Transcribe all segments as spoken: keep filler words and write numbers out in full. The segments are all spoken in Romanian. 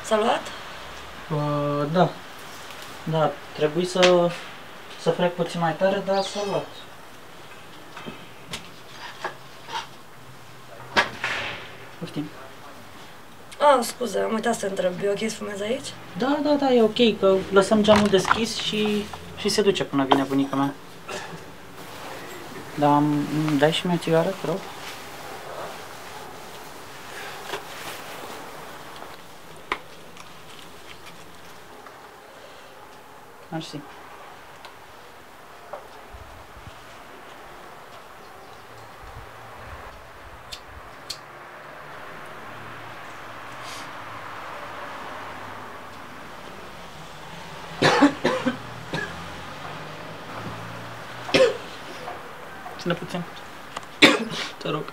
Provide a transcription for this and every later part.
S-a luat? Uh, da. Da, trebuie să, să frec puțin mai tare, dar s-a luat. Poftim. Ah, scuze, am uitat să te întreb. E ok să fumezi aici? Da, da, da, e ok, că lăsăm geamul deschis și, și se duce până vine bunica mea. Dar îmi dai și mie o țigară, te rog? Mersi. Ține puțin. Te rog.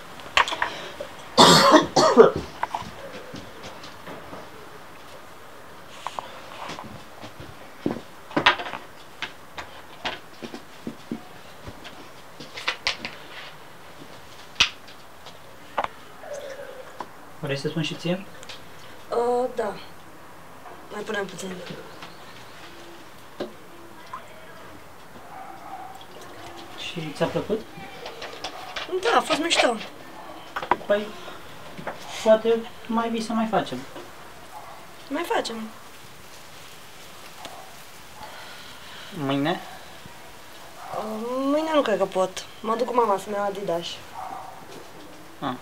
Vrei să spun și ție? Uh, da. Mai punem puțin. Și ți-a plăcut? Da, a fost mișto. Păi, poate mai vii să mai facem. Mai facem. Mâine? Uh, mâine nu cred că pot. Mă duc cu mama să-mi iau Adidas. Ah.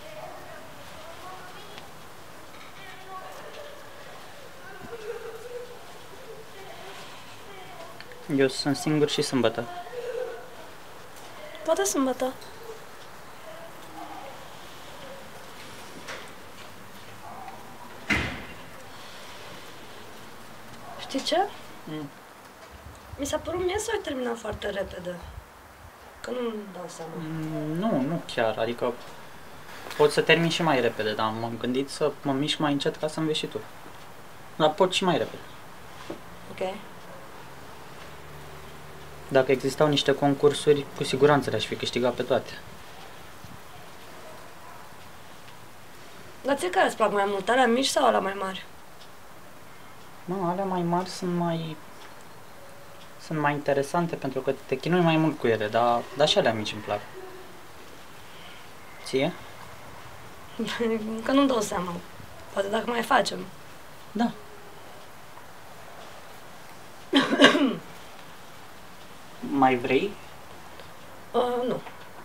Eu sunt singur și sâmbătă. Poate sâmbătă. Știi ce? Mm. Mi s-a părut mie să o terminat foarte repede. Că nu-mi dau seama. Mm, Nu, nu chiar, adică pot să termin și mai repede, dar m-am gândit să mă mișc mai încet ca să înveți și tu. Dar pot și mai repede. Ok. Dacă existau niște concursuri, cu siguranță le-aș fi câștigat pe toate. Dar ție care îți plac mai mult? Alea mici sau alea mai mari? Nu, alea mai mari sunt mai... sunt mai interesante pentru că te chinui mai mult cu ele, dar, dar și alea mici îmi plac. Ție? Că nu-mi dau seama. Poate dacă mai facem. Da. Mai vrei? Uh, nu.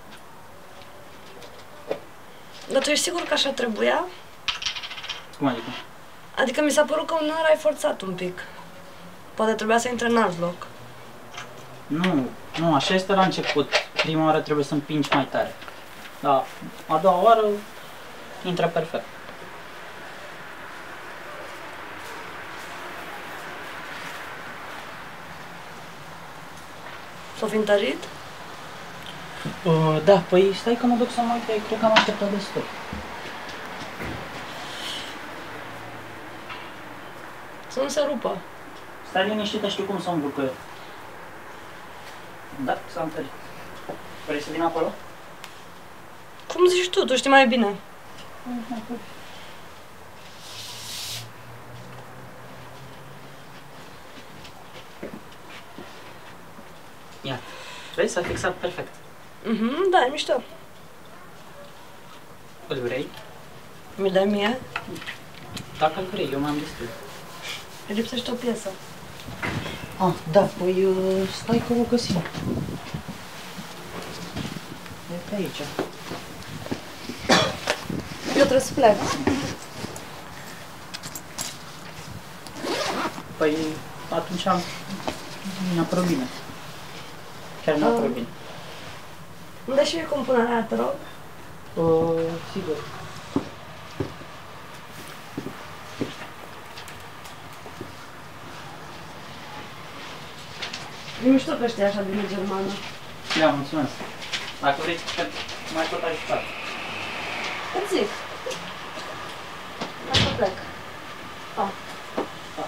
Dar tu ești sigur că așa trebuia? Cum adică? Adică mi s-a părut că uneori ai forțat un pic. Poate trebuia să intre în alt loc. Nu, nu, așa este la început. Prima oară trebuie să împingi mai tare. Dar a doua oară intră perfect. S-o fi întărit? Uh, da, păi stai că mă duc să mă uit, că cred că am așteptat destul. Să nu se rupă. Stai liniștită, știu cum să umblu cu el. Da, s-a întărit. Vrei să vin acolo? Cum zici tu? Tu știi mai bine. Ia, vezi, s-a fixat perfect. Mhm, da, e mișto. Îl vrei? Mi-l dai mie? Dacă îl vrei, eu mai am destul. Îi lipsește o piesă. Ah, da, păi uh, stai că o găsim. E pe aici. Eu trebuie să plec. Păi atunci am... mi-a părut bine. Chiar mi-a părut bine. Îmi dai și mie compunerea, te rog? Uh, sigur. E mișto că știi așa bine germană. Da, mulțumesc. Dacă vrei, mai pot ajuta. Îți zic. Hai să plec. Pa. Pa.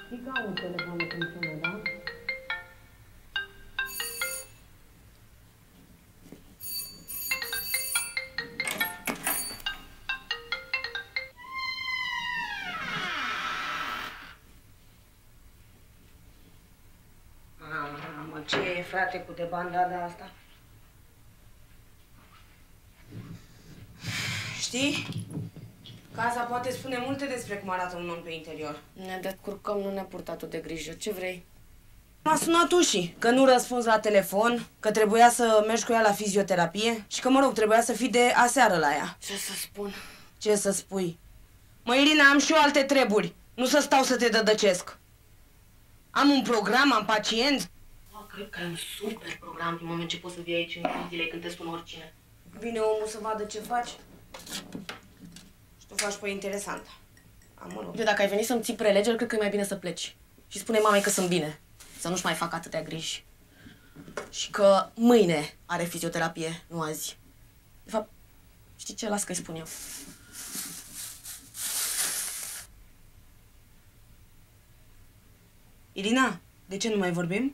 Știi că au telefonul când sună, da? Mamă, ce e, frate, cu debandada asta? Știi? Casa poate spune multe despre cum arată un om pe interior. Ne descurcăm, nu ne purta tu de grijă. Ce vrei? M-a sunat ușii, că nu răspunzi la telefon, că trebuia să mergi cu ea la fizioterapie și că, mă rog, trebuia să fii de aseară la ea. Ce să spun? Ce să spui? Mă, Irina, am și eu alte treburi. Nu să stau să te dădăcesc. Am un program, am pacienți. Oh, cred că ai un super program din moment ce poți să vii aici în zile când te spun oricine. Vine omul să vadă ce faci și tu faci pe interesantă. Am, mă rog. Eu, dacă ai venit să-mi ții prelegeri, cred că e mai bine să pleci. Și spune mamei că sunt bine. Să nu-și mai fac atâtea griji. Și că mâine are fizioterapie, nu azi. De fapt, știi ce? Las că-i spun eu. Irina, de ce nu mai vorbim?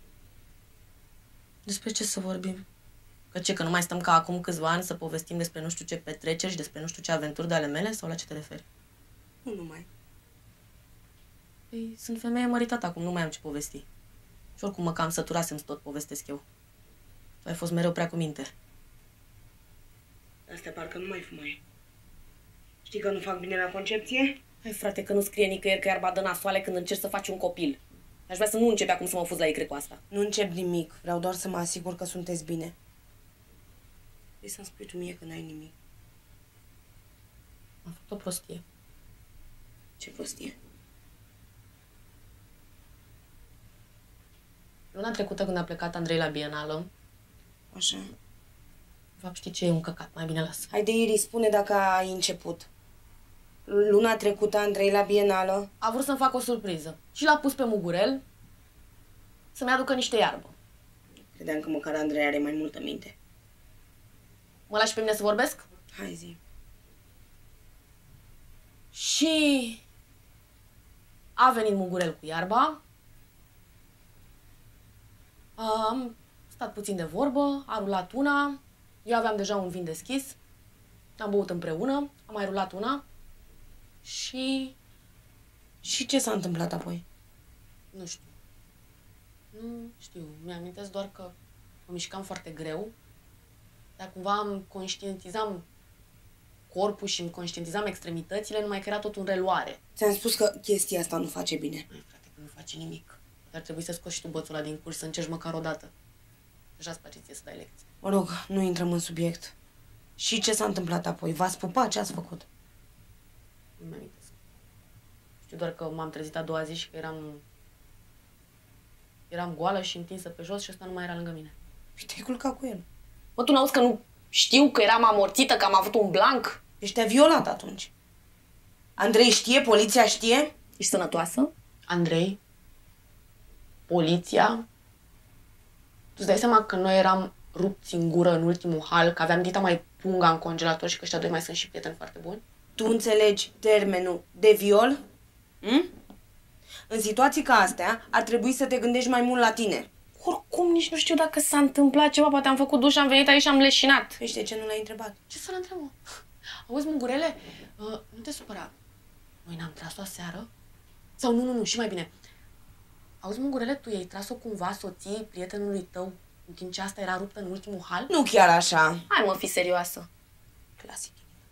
Despre ce să vorbim? Că ce, că nu mai stăm ca acum câțiva ani să povestim despre nu știu ce petreceri și despre nu știu ce aventuri de ale mele? Sau la ce te referi? Nu numai. Păi, sunt femeie măritată acum, nu mai am ce povesti. Și oricum mă cam săturasem să tot povestesc eu. Tu ai fost mereu prea cu minte. Astea parcă nu mai fumai. Știi că nu fac bine la concepție? Hai, frate, că nu scrie nicăieri că iarba dă nasoale când încerci să faci un copil. Aș vrea să nu începi acum să mă fuzi la icre cu asta. Nu încep nimic. Vreau doar să mă asigur că sunteți bine. Vrei să-mi spui tu mie că n-ai nimic? Am făcut o prostie. Ce prostie? Luna trecută, când a plecat Andrei la Bienală, Așa. de fapt, știi ce e un căcat, mai bine las. Haide, Iri, spune dacă ai început. Luna trecută, Andrei la Bienală. A vrut să-mi facă o surpriză și l-a pus pe mugurel să-mi aducă niște iarbă. Credeam că măcar Andrei are mai multă minte. Mă lași pe mine să vorbesc? Hai, zi. Și a venit mugurel cu iarba. Am stat puțin de vorbă, a rulat una. Eu aveam deja un vin deschis. Am băut împreună, am mai rulat una. Și Și ce s-a întâmplat apoi? nu știu. Nu știu. Mi-amintesc doar că mă mișcam foarte greu. Dar cumva îmi conștientizam corpul și îmi conștientizam extremitățile, numai că era tot în reluare. Ți-am spus că chestia asta nu face bine. Măi, frate, că nu face nimic. Dar trebuie să scoți și tu bățul ăla din curs, să încerci măcar o dată. Deja-ți place ție să dai lecții. Mă rog, nu intrăm în subiect. Și ce s-a întâmplat apoi? V-ați pupat? Ce ați făcut? Nu mi amintesc. Știu doar că m-am trezit a doua zi și că eram... Eram goală și întinsă pe jos și ăsta nu mai era lângă mine. Și te-ai culcat cu el. Bă, tu n-auzi că nu știu că eram amorțită, că am avut un blanc? Deci te-a violat atunci. Andrei știe? Poliția știe? Ești sănătoasă? Andrei? Poliția? Tu-ți dai seama că noi eram rupți în gură în ultimul hal, că aveam dita mai punga în congelator și că ăștia doi mai sunt și prieteni foarte buni? Tu înțelegi termenul de viol? Hm? În situații ca astea, ar trebui să te gândești mai mult la tine. Oricum, nici nu știu dacă s-a întâmplat ceva, poate am făcut duș, am venit aici și am leșinat. Păi și de ce nu l-ai întrebat? Ce să-l întreb, mă? Auzi, mugurele, uh, nu te supăra. Noi n-am tras-o aseară? Sau nu, nu, nu, și mai bine. Auzi, mugurele, tu i-ai tras-o cumva soției prietenului tău în timp ce asta era ruptă în ultimul hal? Nu chiar așa. Hai, mă, fi serioasă. Clasic.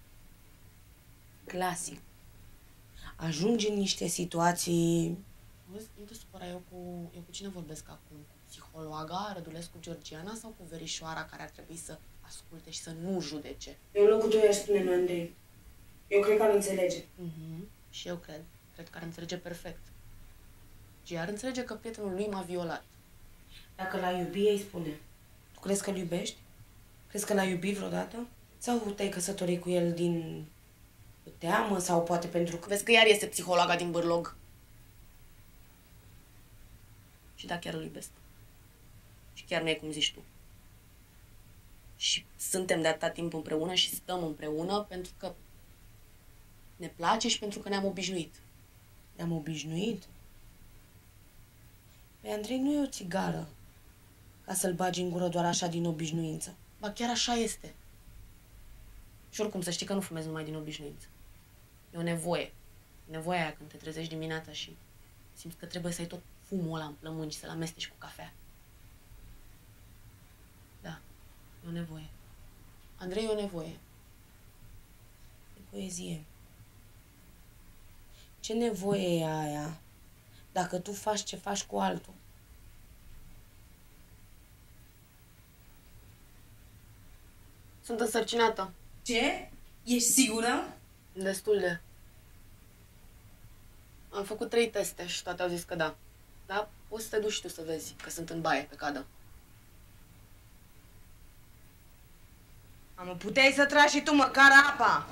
Clasic. Ajungi în niște situații... Auzi, nu te supăra, eu cu, eu cu cine vorbesc acum? Cu psihologa, Rădulescu Georgiana sau cu verișoara care ar trebui să asculte și să nu judece? Eu în locul tău i-aș spune lui Andrei. Eu cred că ar înțelege. Mhm. Și eu cred. Cred că ar înțelege perfect. Și ar înțelege că prietenul lui m-a violat. Dacă l-ai iubi, îi spune. Tu crezi că îl iubești? Crezi că l-ai iubit vreodată? Sau te-ai căsătorit cu el din teamă sau poate pentru că... Vezi că iar este psihologa din Bârlog. Și da, chiar îl iubesc. Și chiar nu e cum zici tu. Și suntem de atâta timp împreună și stăm împreună pentru că ne place și pentru că ne-am obișnuit. Ne-am obișnuit? Păi Andrei nu e o țigară ca să-l bagi în gură doar așa din obișnuință. Ba chiar așa este. Și oricum să știi că nu fumez numai din obișnuință. E o nevoie. Nevoia aia când te trezești dimineața și simți că trebuie să ai tot fumul ăla în plămâni și să-l amesteci cu cafea. Da, e o nevoie. Andrei, e o nevoie. E poezie. Ce nevoie e aia dacă tu faci ce faci cu altul? Sunt însărcinată. Ce? Ești sigură? Destul de. Am făcut trei teste și toate au zis că da. Da? Poți să te duci și tu să vezi că sunt în baie pe cadă. Mă, puteai să tragi și tu măcar apa.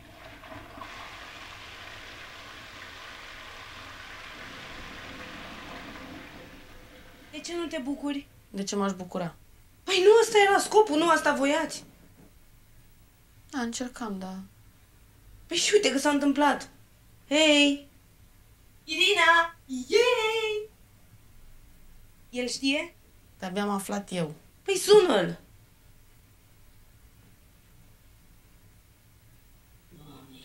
De ce nu te bucuri? De ce m-aș bucura? Păi nu ăsta era scopul, nu asta voiați. Da, încercam, da. Păi și uite că s-a întâmplat. Hei! Irina! Yay! El știe? De-abia am aflat eu. Păi sună-l! Doamne!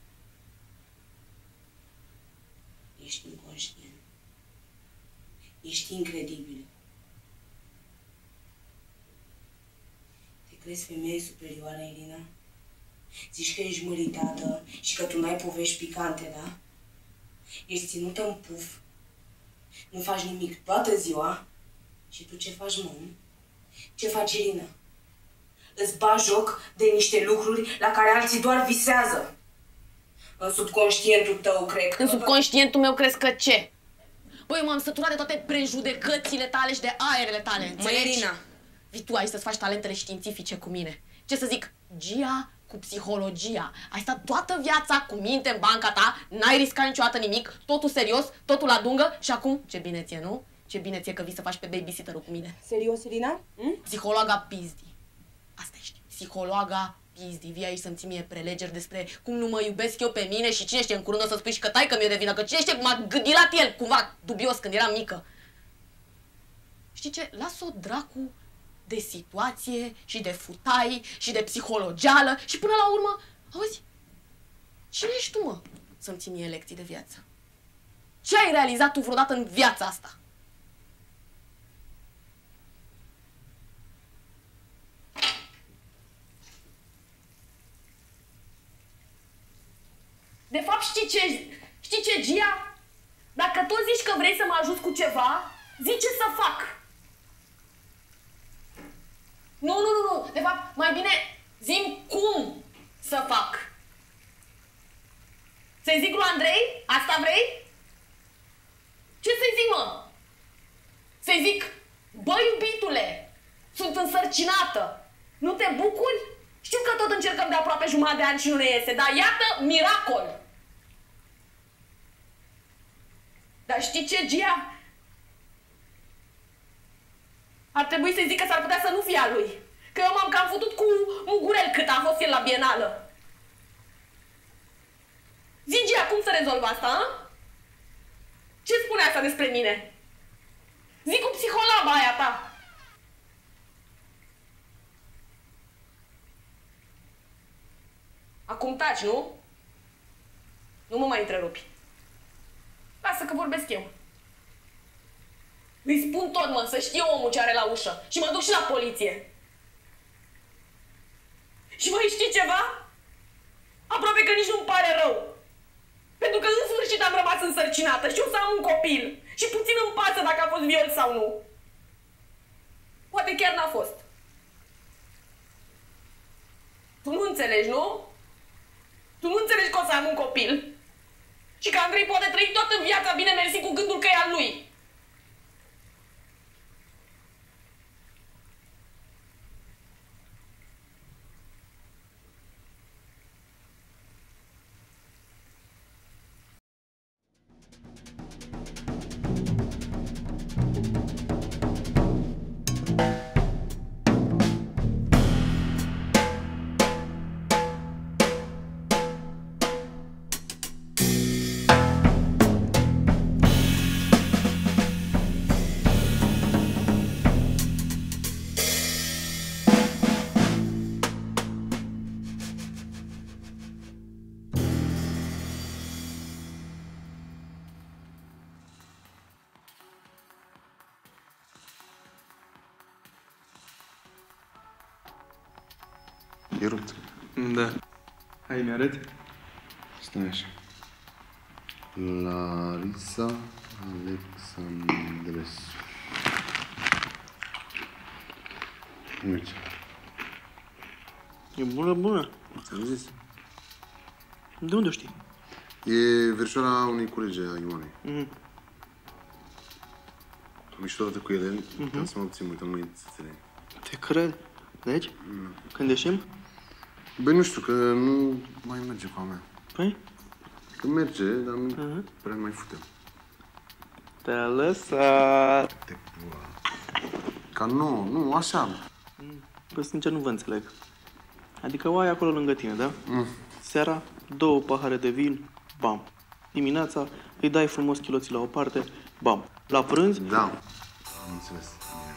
Ești inconștient. Ești incredibil. Te crezi femeie superioară, Irina? Zici că ești măritată și că tu n-ai povești picante, da? Ești ținută în puf, nu faci nimic toată ziua și tu ce faci, mă? Ce faci, Irina? Îți bagi joc de niște lucruri la care alții doar visează. În subconștientul tău, cred că... În subconștientul meu crezi că ce? Băi, m-am săturat de toate prejudecățile tale și de aerele tale, Mă, Irina! Vii tu aici să-ți faci talentele științifice cu mine. Ce să zic? Gia cu psihologia. Ai stat toată viața cu minte în banca ta, n-ai riscat niciodată nimic, totul serios, totul la dungă și acum, ce bine ție, nu? Ce bine ție că vii să faci pe babysitter-ul cu mine. Serios, Irina? Hm? Psihologa pizdi. Asta ești. Psihologa pizdi. Vii aici să-mi ții mie prelegeri despre cum nu mă iubesc eu pe mine și cine știe în curând o să spui și că taică mi-e de vină, că cine știe m-a gândilat el cumva dubios când eram mică. Știi ce? Lasă-o dracu de situație și de futai și de psihologială și până la urmă, auzi, cine ești tu, mă, să-mi ții mie lecții de viață? Ce ai realizat tu vreodată în viața asta? De fapt, știi ce, știi ce, Gia? Dacă tu zici că vrei să mă ajuți cu ceva, zici ce să fac. Nu, nu, nu, nu. De fapt, mai bine zi-mi cum să fac. Să-i zic lui Andrei? Asta vrei? Ce să-i zic, mă? Să-i zic, bă, iubitule, sunt însărcinată. Nu te bucuri? Știu că tot încercăm de aproape jumătate de ani și nu ne iese, dar iată, miracol. Dar știi ce, Gia? Ar trebui să-i zic că s-ar putea să nu fie a lui. Că eu m-am cam futut cu Mugurel cât a fost el la bienală. Zi, Gia, cum să rezolv asta, a? Ce spune asta despre mine? Zi cu psiholaba aia ta. Acum taci, nu? Nu mă mai întrerupi. Lasă că vorbesc eu. Îi spun tot, mă, să știe omul ce are la ușă. Și mă duc și la poliție. Și mai știi ceva? Aproape că nici nu-mi pare rău. Pentru că în sfârșit am rămas însărcinată și o să am un copil. Și puțin îmi pasă dacă a fost viol sau nu. Poate chiar n-a fost. Tu nu înțelegi, nu? Tu nu înțelegi că o să am un copil. Și că Andrei poate trăi toată viața bine mersi cu gândul că e al lui. E rupt. Da. Hai, mi-arăt? Stai așa. Larisa Alexandrescu. Merge. E bună, bună. Ți-am zis? De unde o știi? E verișoara unei colege a Ioanei. Mm. Am ieșit odată cu ele, mm-hmm. Ca să mă obțin, uite, măi, țățele. Te cred. Deci? Mm. Când ieșim? Băi, nu știu, că nu mai merge cu a mea. Păi? Că merge, dar nu Uh-huh. prea mai futem. Te-a lăsat. Te pula. Ca nu, nu, așa. Bă, sincer, nu vă înțeleg. Adică o ai acolo lângă tine, da? Mm. Seara, două pahare de vin, bam. Dimineața, îi dai frumos chiloții la o parte, bam. La prânz... Da. Am înțeles.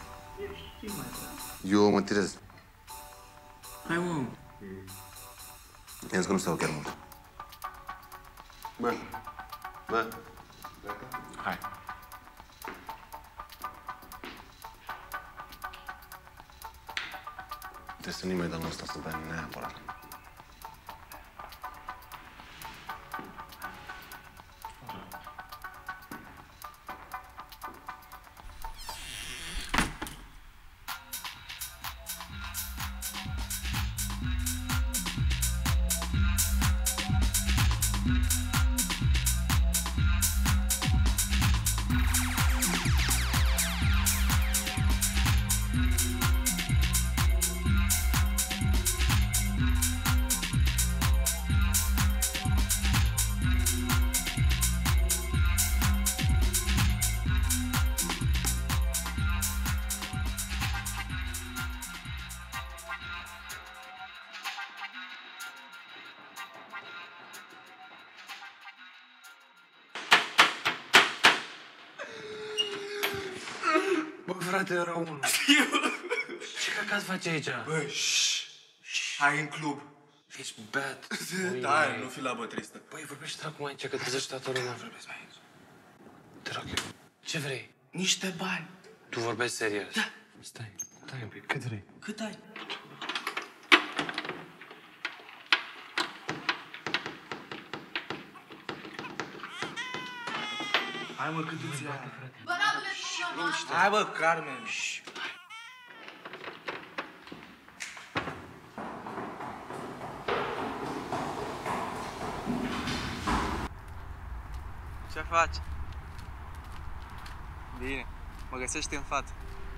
Eu mă tirez. Hai, mă. I-am zis că nu stau chiar mult. Bă. Bă. Hai. Trebuie să nu mai dăm ăsta să bea neapărat. Bă, frate, era unul. Ce căcat face aici? Bă, șș, hai în club. Ești beat. Da, nu fi la bă tristă. Băi, vorbește acum aici, că trezești toată lumea. Vorbesc mai aici. Te rog eu. Ce vrei? Niște bani. Tu vorbești serios? Da. Stai, stai un pic. Cât vrei? Cât ai? Hai mă, cât îți ia? Bă, Radule, tu Hai bă, Carmen. Ce faci? Bine, mă găsești în față.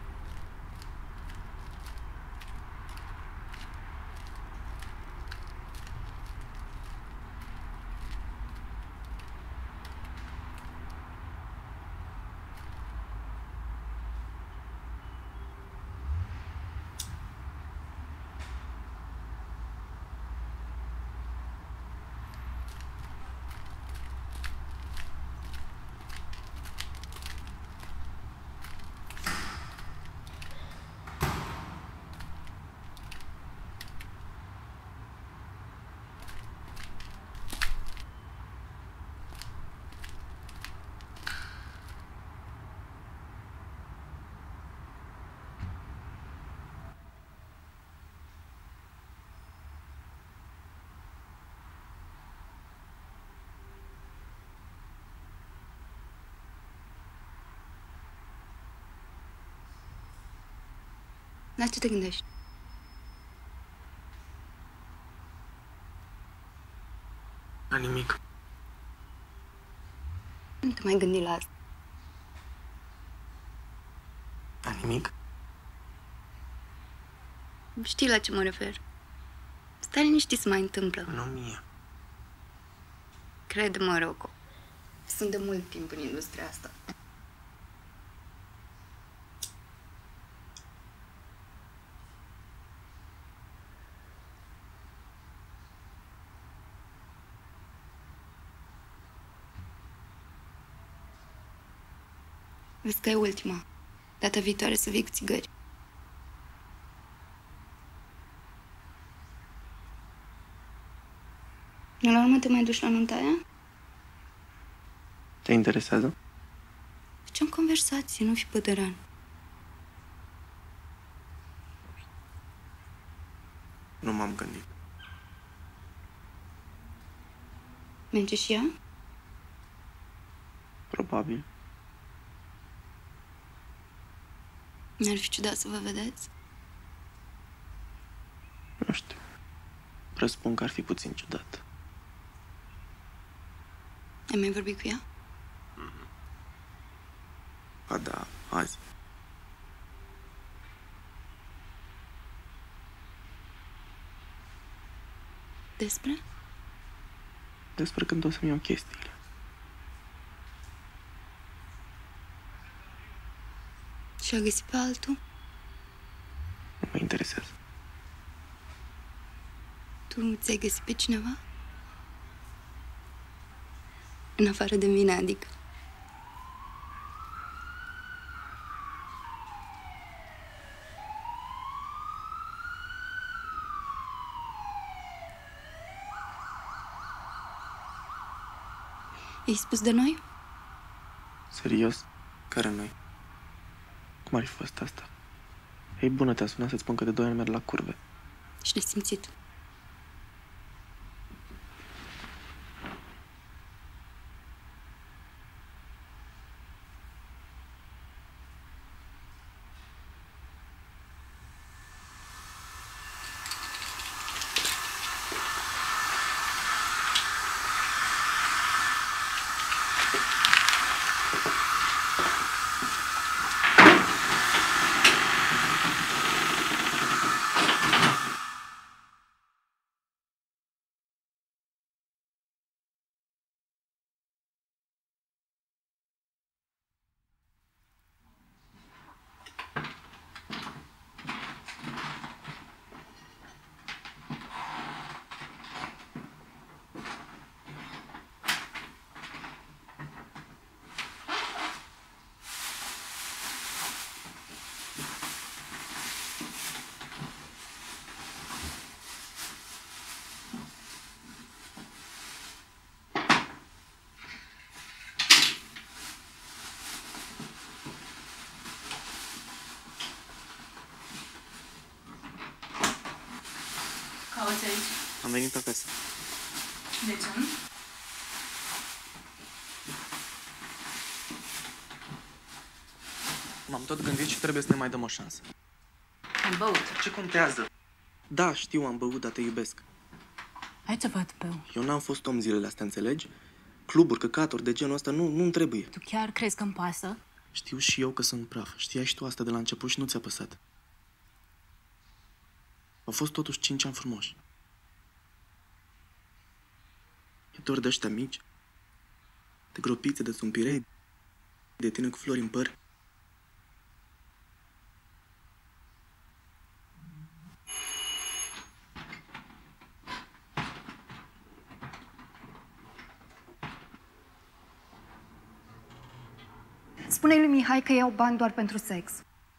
La ce te gândești? La nimic. Nu te mai gândi la asta. La nimic? Știi la ce mă refer. Stai liniștit să mai întâmplă. Nu mie. Crede-mă, Rocco. Sunt de mult timp în industria asta. Vezi că e ultima. Data viitoare să vii cu țigări. Nu la urmă te mai duci la nunta aia? Te interesează? Facem conversație, nu fi pădăran. Nu m-am gândit. Merge și ea? Probabil. N-ar fi ciudat să vă vedeți? Nu știu. Răspund că ar fi puțin ciudat. Ai mai vorbit cu ea? Ba da, azi. Despre? Despre când o să-mi iau chestiile. Și a găsit pe altul? Nu mă interesează. Tu ți-ai găsit pe cineva? În afară de mine, adică. I-ai spus de noi? Serios? Care noi? Cum ar fi fost asta? Ei, bună, te-a sunat să-ți spun că de doi ani merg la curve. Și ne-ai simțit. Cauți aici? Am venit acasă. De ce? M-am tot gândit și trebuie să ne mai dăm o șansă. Am băut. Ce contează? Da, știu, am băut, dar te iubesc. Hai să văd pe eu. Eu n-am fost om zilele astea, înțelegi? Cluburi, căcaturi de genul ăsta nu, nu-mi trebuie. Tu chiar crezi că-mi pasă? Știu și eu că sunt praf. Știai și tu asta de la început și nu ți-a păsat. Au fost totuși cinci ani frumoși. E dor de ăștia mici, de gropițe, de țumpirei, de tine cu flori în păr. Spune-i lui Mihai că iau bani doar pentru sex.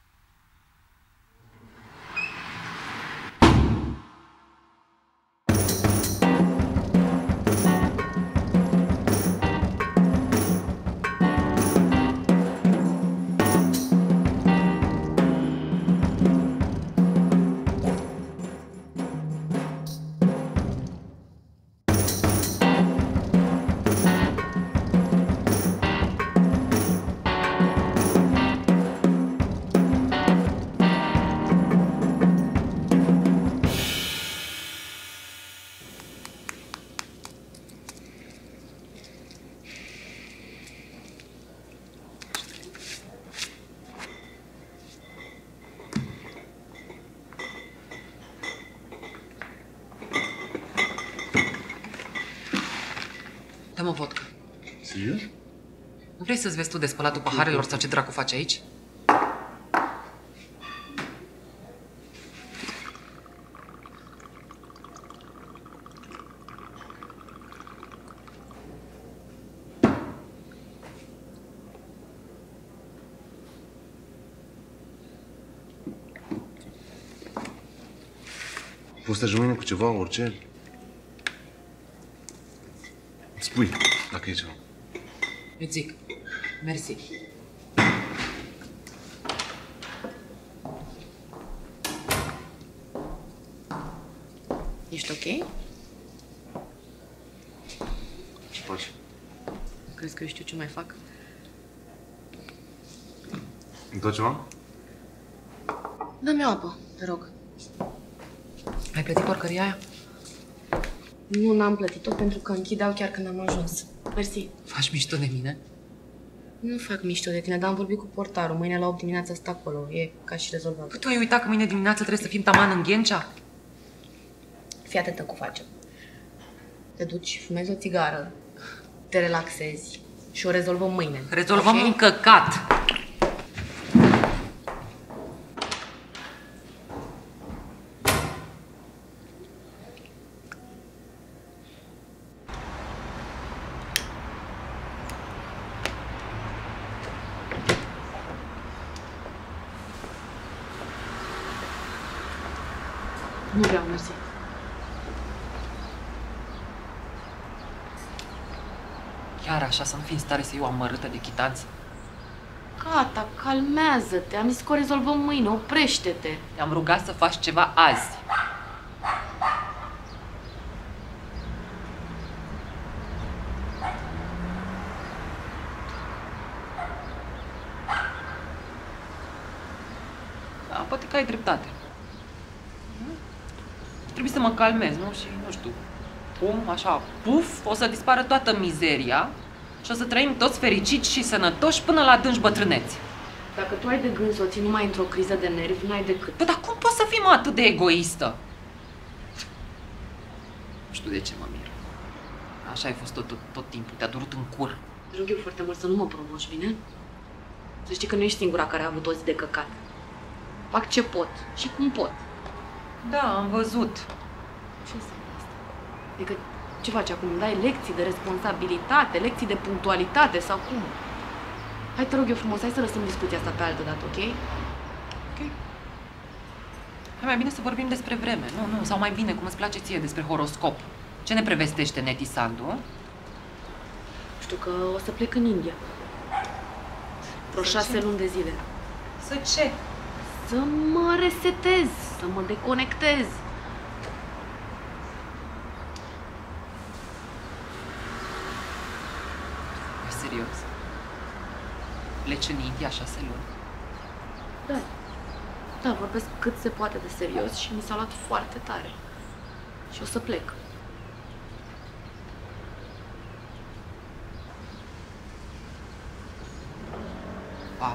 Dă-mă vodka. Serios? Nu vrei să-ți vezi tu de spălatul paharelor sau ce dracu faci aici? Poți să ajungi mâine cu ceva, orice? Spui, dacă e ceva. Îți zic. Mersi. Ești ok? Ce faci? Crezi că eu știu ce mai fac? Îmi dă ceva? Dă-mi o apă, te rog. Ai plătit porcăria aia? Nu, n-am plătit-o pentru că închideau chiar când am ajuns. Mersi. Faci mișto de mine? Nu fac mișto de tine, dar am vorbit cu portarul. Mâine la opt dimineața stă acolo. E ca și rezolvat. Păi tu ai uitat că mâine dimineață trebuie să fim taman în Ghencea? Fii atentă cu facem. Te duci, fumezi o țigară, te relaxezi și o rezolvăm mâine. Rezolvăm okay? un căcat. Nu vreau, mersi. Chiar așa să nu fii în stare să iei o amărâtă de chitanță? Gata, calmează-te. Am zis că o rezolvăm mâine, oprește-te. Te-am rugat să faci ceva azi. Da, poate că ai dreptate. Trebuie să mă calmez, nu? Și, nu știu, cum, așa, puf, o să dispară toată mizeria și o să trăim toți fericiți și sănătoși până la adânci bătrâneți. Dacă tu ai de gând să o ții numai într-o criză de nervi, n-ai decât. Păi, dar cum poți să fii, mă, atât de egoistă? Nu știu de ce mă mir. Așa ai fost tot, tot, tot timpul, te-a durut în cur. Te rog eu foarte mult să nu mă promoși, bine? Să știi că nu ești singura care a avut o zi de căcat. Fac ce pot și cum pot. Da, am văzut. Ce înseamnă asta? Adică ce faci acum? Dai lecții de responsabilitate, lecții de punctualitate sau cum? Hai, te rog eu frumos, hai să lăsăm discuția asta pe altă dată, ok? Ok. Hai mai bine să vorbim despre vreme, nu, nu, sau mai bine, cum îți place ție, despre horoscop. Ce ne prevestește Neti Sandu? Știu că o să plec în India. Vreo șase luni de zile. Să ce? Să mă resetez, să mă deconectez. E serios? Pleci în India șase luni? Da. Da, vorbesc cât se poate de serios și mi s-a luat foarte tare. Și o să plec. Wow.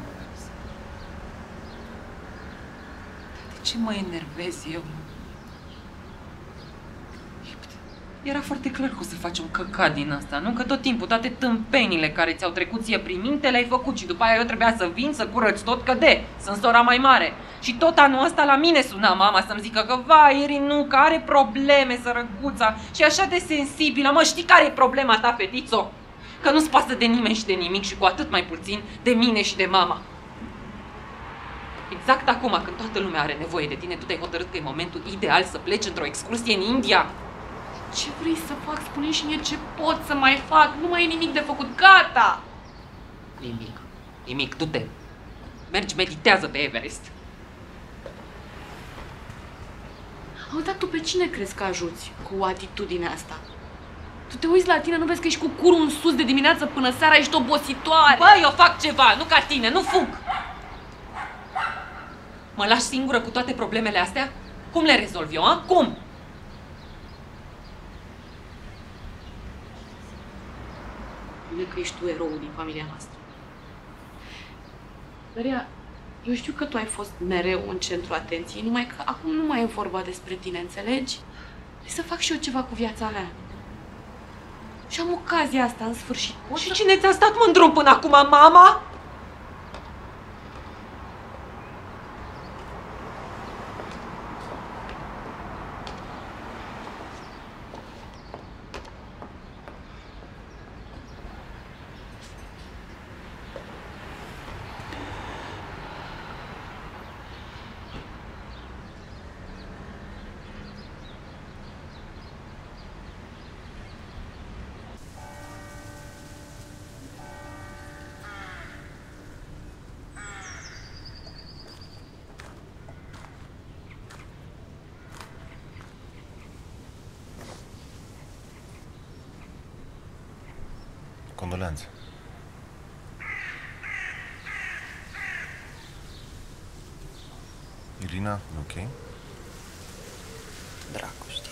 De ce mă enervez eu? Era foarte clar că o să faci un căcat din asta, nu? Că tot timpul, toate tâmpenile care ți-au trecut ție prin minte le-ai făcut și după aia eu trebuia să vin, să curăț tot, că de, sunt sora mai mare. Și tot anul ăsta la mine suna mama să-mi zică că, vai, Irinuca, că are probleme, sărăcuța, și e așa de sensibilă. Mă, știi care e problema ta, fetițo? Că nu-ți pasă de nimeni și de nimic și cu atât mai puțin de mine și de mama. Exact acum, când toată lumea are nevoie de tine, tu te-ai hotărât că e momentul ideal să pleci într-o excursie în India. Ce vrei să fac? Spune și mie ce pot să mai fac. Nu mai e nimic de făcut. Gata! Nimic. Nimic. Du-te. Mergi, meditează pe Everest. Auzi, dar tu pe cine crezi că ajuți cu atitudinea asta? Tu te uiți la tine, nu vezi că ești cu curul în sus de dimineață până seara, ești obositoare. Băi, eu fac ceva, nu ca tine, nu fug. Mă lași singură cu toate problemele astea? Cum le rezolv eu, a? Cum? Bine că ești tu eroul din familia noastră. Maria, eu știu că tu ai fost mereu în centrul atenției, numai că acum nu mai e vorba despre tine, înțelegi? Vrei să fac și eu ceva cu viața mea. Și am ocazia asta, în sfârșit. Pot Și să... cine ți-a stat mândru până acum, mama? vigilanță. Irina, e ok? Dracu știe.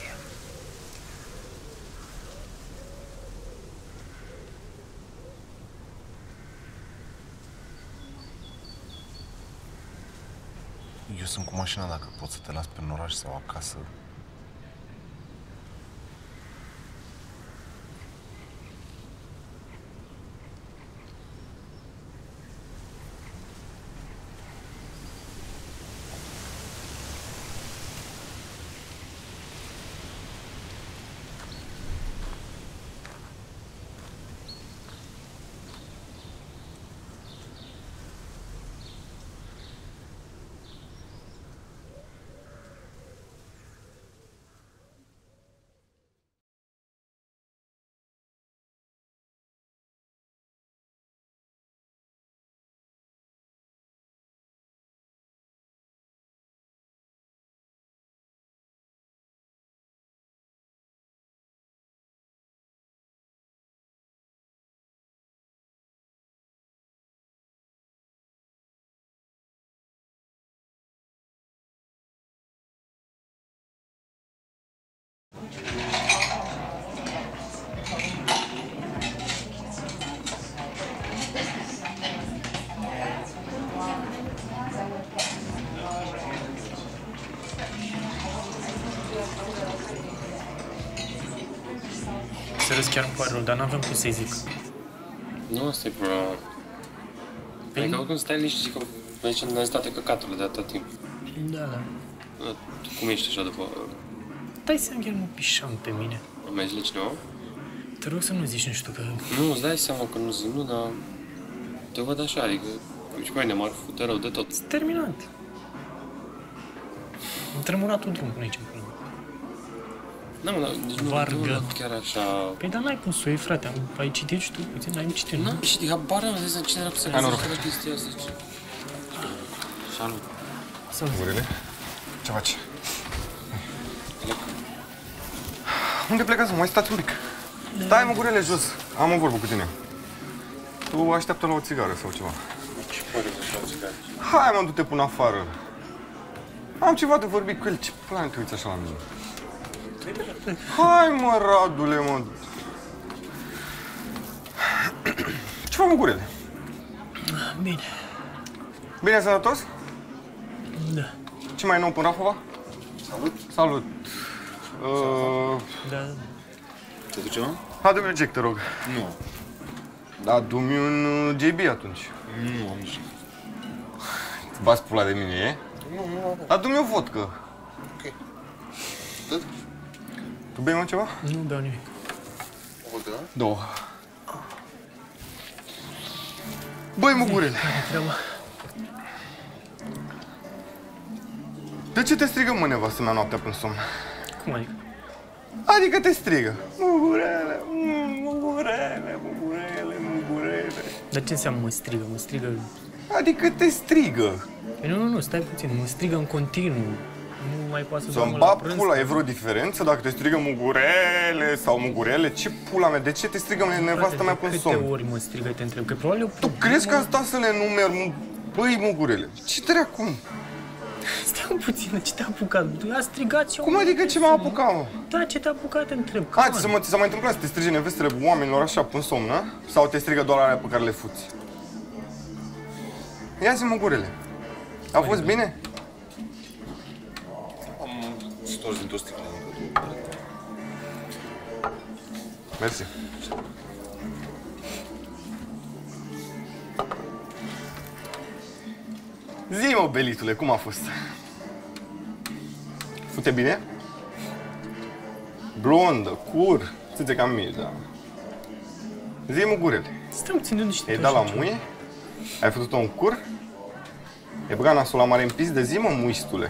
Eu sunt cu mașina, dacă pot să te las prin oraș sau acasă. Să râs chiar pare rău, dar n-avem cum să-i zic. Nu, asta e problema. Păi că oricum stai liniștit că aici ne-ai stat căcaturile de atâta timp. Da, da. Tu cum ești așa după... Dai seama, el mă pișam pe mine. Mai zis la cineva? Te rog să nu zici, nu știu, că... Nu, îți dai seama că nu zic, nu, dar... Te văd așa, adică... Și pe mine m-ar fute rău de tot. Ți terminat. Am tremurat un drum până aici, până. Da, mă, dar nici nu am tremurat chiar așa... Păi, dar n-ai cum să o iei, frate. Ai citit și tu, puțin, ai citit, nu? N-am citit, habar n-am zis cine era pe să găsește chestia asta. Salut. Salut. Gurele? Ce faci? Unde plecați? Mai stați un pic. Stai, mă, Gurele, jos. Am o vorbă cu tine. Tu așteaptă la o țigară sau ceva. Ce poate să o țigară? Hai, mă, du-te până afară. Am ceva de vorbit cu el. Ce plan te uiți așa la mine? Hai, mă, Radule, mă. Ce fac, mă, Gurele? Bine. Bine, sănătos? Da. Ce mai e nou până Rafova? Salut. Salut. Uh... Da, da. Te duce, mă? Adu-mi un jack, te rog. Nu. Adu-mi un J B atunci. Nu am nici. Îți bați pula de mine, e? Nu, nu am. Adu-mi o vodcă. Ok. Atât? Tu bei, mă, ceva? Nu beau nimic. O vodcă, da? Două. Băi, mă, Gurele. Care treaba? De ce te strigă, mă, nevastă mea noaptea până somn? Cum adică? Adică te strigă. Mugurele, mugurele, mugurele, mugurele. Dar ce înseamnă mă strigă? Mă strigă... Adică te strigă. Păi nu, nu, nu, stai puțin. Mă strigă în continuu. Nu mai poate să Să-mi bag pula, e vreo diferență dacă te strigă mugurele sau mugurele? Ce pula mea? De ce te strigă nevastă mea până somn? Câte ori mă strigă, te întreb? Că probabil... Tu crezi că am stat să le numer? Băi, mugurele, ce dracu? acum? Stai puțin, ce te-a apucat? A strigat și eu... Cum adică ce m-a apucat, mă? Da, ce te-a apucat, te întreb. A, ți s-a, ți s-a mai întâmplat să te strige nevestele oamenilor așa până somn, na? Sau te strigă doar alea pe care le fuți? Ia zi, mă, Gurele. A fost bine? Am stors dintr-o sticlă. Mersi. Zi, mă, belitule, cum a fost? Fute bine? Blondă, cur, țâțe cam mici, da. Zi, mă, Gurele. Stăm ținând niște... Ai dat la muie? Ai făcut-o în cur? Ai băgat nasul la mare în pis de zi, mă, muistule.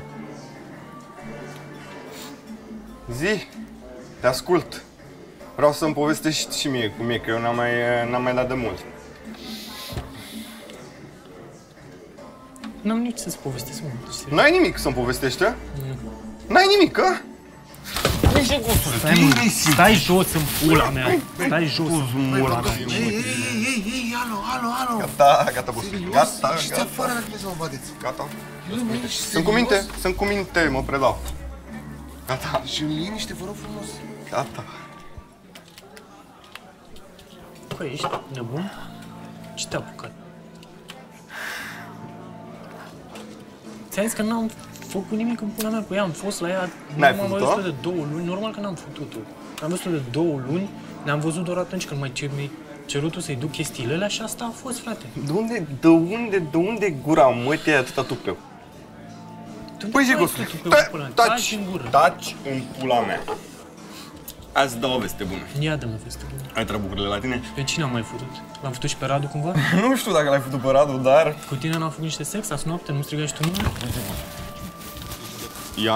Zi, te ascult. Vreau să-mi povestești și mie cum e, că eu n-am mai, n-am mai dat de mult. N-am nici să-ți povestesc, mă. N-ai nimic să-mi povestești, a? Nu. N-ai nimic, a? ce gusturi? Stai, mă, Stai jos în pula mea. Stai jos în pula mea. Ei, ei, ei, ei, alo, alo, alo. Gata, gata, boss. Gata, Ieșiți gata. afară dacă vreți să mă bateți. Gata. Serios? Sunt cu minte, sunt cu minte, mă predau. Gata. Și în liniște, vă rog frumos. Gata. Băi, ești nebun? Ce te-a apucat? Ți-am zis că n-am făcut nimic în pula mea cu ea, am fost la ea, N-ai nu m-am făcut-o? văzut de două luni, normal că n-am făcut-o. Am văzut-o de două luni, ne-am văzut doar atunci când mai cer, mi-ai cerut tu să-i duc chestiile alea și asta a fost, frate. De unde, de unde, de unde gura mătii ai atâta tupeu? Păi ce gustul? Taci, taci în pula mea. Hai să dau o veste bună. Ia dă-mă veste bună. Ai treburile la tine? Pe cine am mai făcut? L-am făcut și pe Radu cumva? Nu știu dacă l-ai făcut pe Radu, dar... Cu tine n-am făcut niște sex azi noapte? Nu strigai și tu numele? Ia...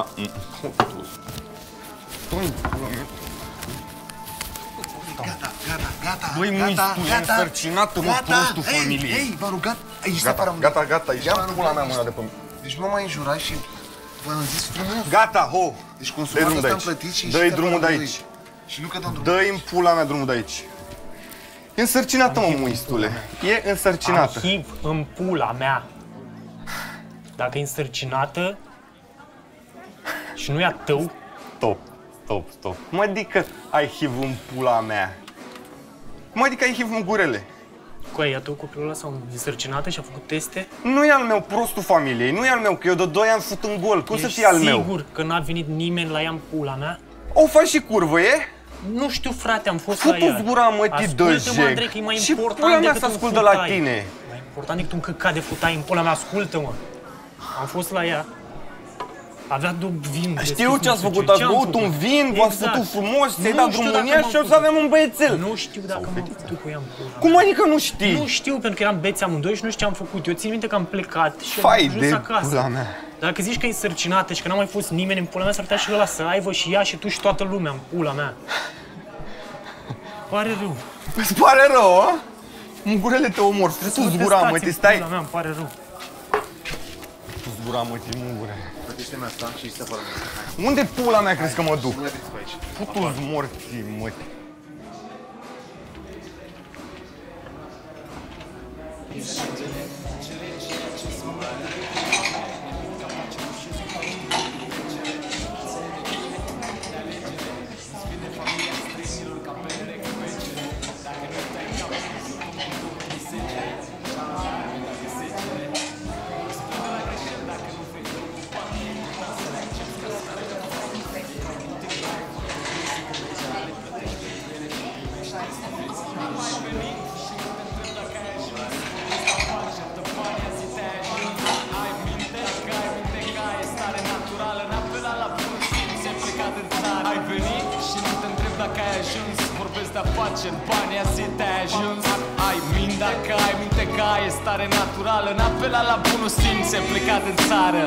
Gata, gata, gata. Băi, muistule, însărcinată, mă, prostul familiei. Ei, v-am rugat, ieșiți Gata, afară. gata, gata, ieși în pula mea mâna de pe mine. Deci nu m-am mai înjurat și v-am zis frumos. Gata, ho! Deci consumatul ăsta am plătit și Dă-i drumul de aici. Și nu că dăm drumul. Dă-i în pula mea drumul de aici. E însărcinată, mă, muistule. E însărcinată. Am H I V în pula mea. Dacă e însărcinată și nu e a tău... Stop, stop, stop. Cum adică ai H I V în pula mea? Cum adică ai H I V în gurele? Cu aia, tu copilul ăla sau însărcinată și a făcut teste? Nu e al meu, prostul familiei. Nu e al meu, că eu de doi ani fut în gol. Cum să fie al meu? Sigur că n-a venit nimeni la ea în pula mea? O faci și curvă, e? Nu știu, frate, am fost la ea. Futu-ți gura, mătii, de Ascultă-mă, jeg. Andrei, că e mai Și important pula mea decât să un ascultă la futai. tine. Mai important decât un căcat de futai în pula mea, ascultă-mă. Am fost la ea. Avea două vin. Știu ce ați făcut, ați băut un vin, v-ați făcut frumos, ți-ai dat drumul în ea și o să avem un băiețel. Nu știu dacă m-am făcut cu ea în pula mea. Cum adică nu știi? Nu știu, pentru că eram beți amândoi și nu știu ce am făcut. Eu țin minte că am plecat și Fai am ajuns de acasă. pula mea. Dacă zici că e însărcinată și că n-a mai fost nimeni în pula mea, s-ar putea și ăla să aibă și ea și tu și toată lumea în pula mea. Pare rău. Îți pare rău, a? Mugurele te omor, tu-ți gura, mă, te stai. Pula mea, îmi pare rău. Tu-ți gura, mă, te mugure. Plătește-mi asta și ieșiți afară. Unde pula mea crezi că mă duc? Nu mai veniți pe aici. Putu-ți morții, mă. Ai venit și nu te întreb dacă ai ajuns. Vorbesc de afaceri, banii azi te-ai ajuns. Ai min dacă ai minte că ai stare naturală. N-a apelat la bunul simț, ai plecat în țară.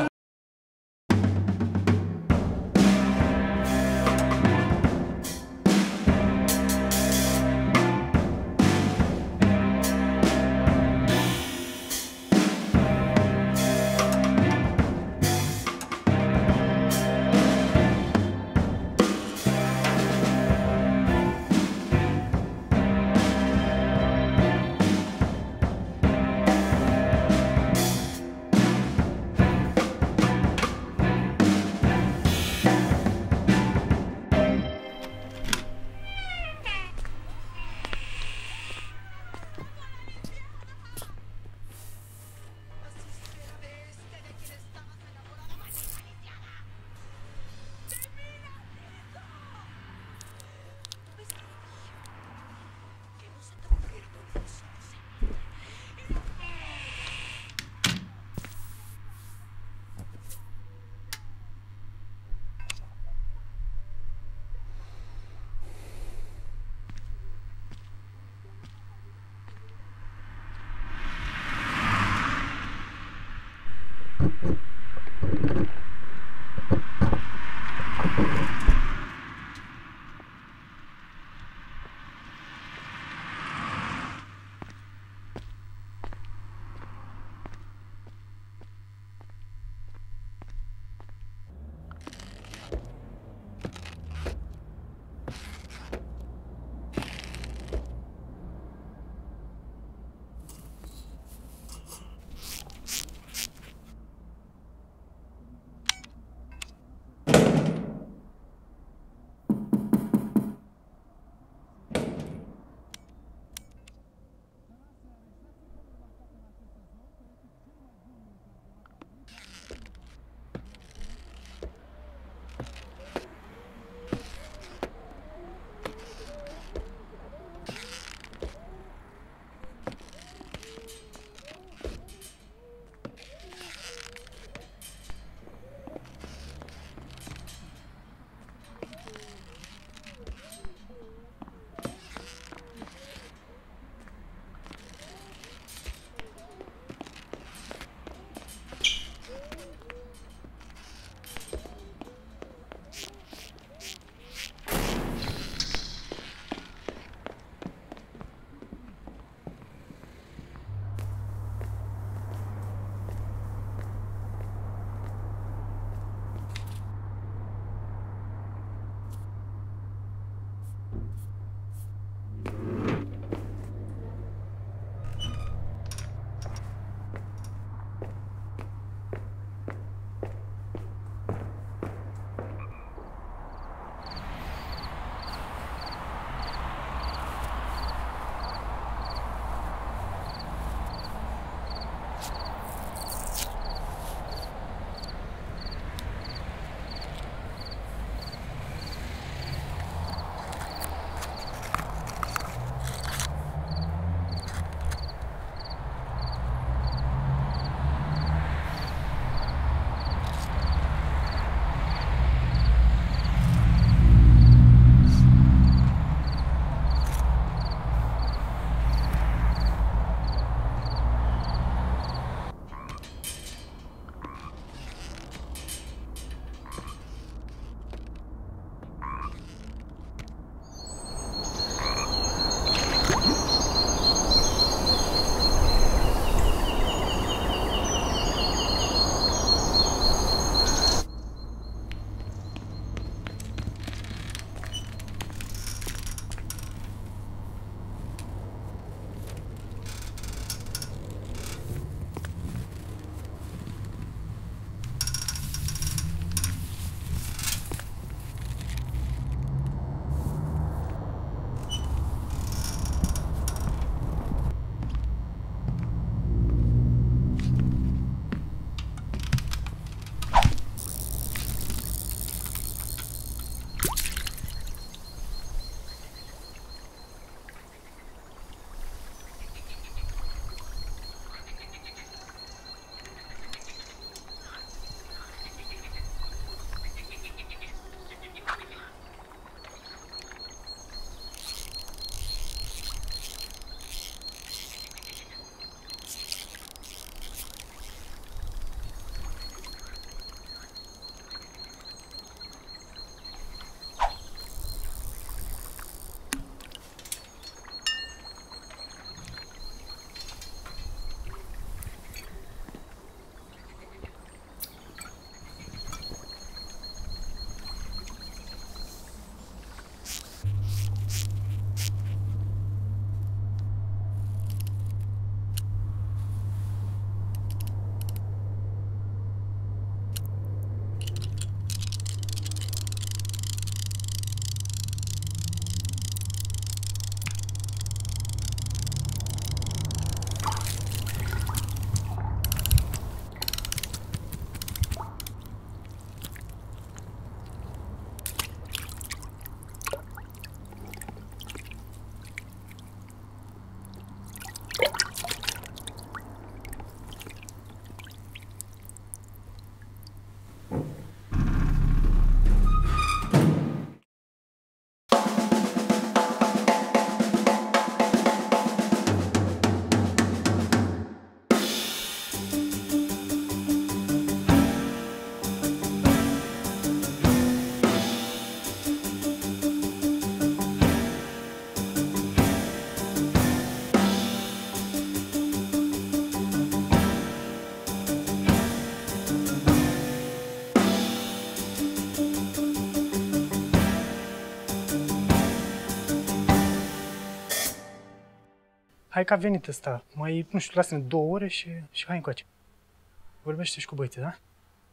Hai că a venit ăsta. Mai, nu știu, lasă-ne două ore și, și hai încoace. Vorbește și cu băieții, da?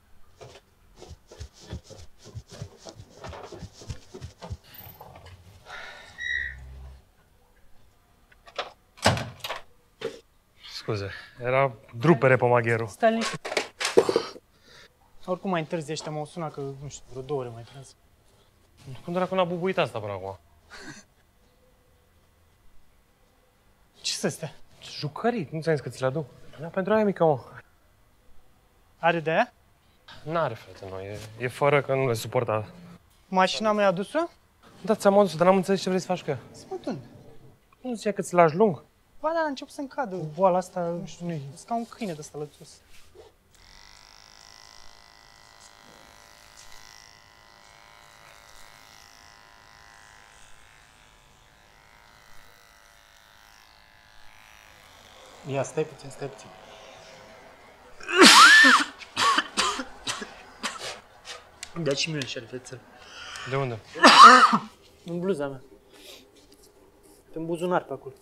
Scuze, era drupere pe magherul. Stai liniștit. Oricum mai întârzi ăștia, m-au sunat că, nu știu, vreo două ore mai trebuie. Cum dracu n-a bubuit asta până acum? Ce să stea? Jucării, nu ți-am zis că ți le aduc. Da, pentru aia mică, mă. Are de aia? N-are, frate, nu. E, e fără că nu le suporta. Mașina mea adus-o? Da, ți-am adus-o, dar n-am înțeles ce vrei să faci cu ea. Să mă tund. Nu zicea că ți lași lung? Ba da, a început să-mi cadă boala asta, nu știu, nu e ca un câine de ăsta lățos. Ia, stai puțin, stai puțin. Dați și mie un șervețel. De unde? În bluza mea. În buzunar pe acolo.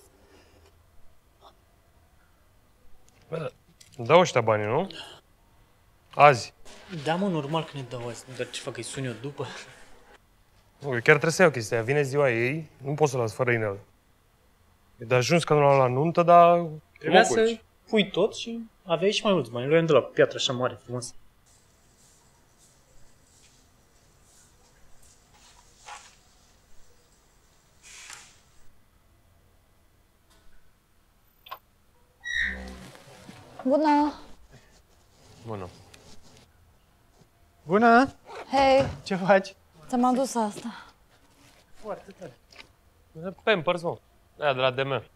Bă, dau ăștia banii, nu? Azi. Da, mă, normal că ne dau azi, dar ce fac, îi sun eu după? Nu, eu chiar trebuie să iau chestia. Vine ziua ei, nu pot să o las fără inel. E de ajuns că nu l-am la nuntă, dar... Trebuia să pui tot și aveai și mai mulți bani. Luăm de la piatră așa mare, frumos. Bună! Bună. Bună! Hei! Ce faci? Ți-am adus asta. Foarte tare. Pampers, mă. Aia de la D M.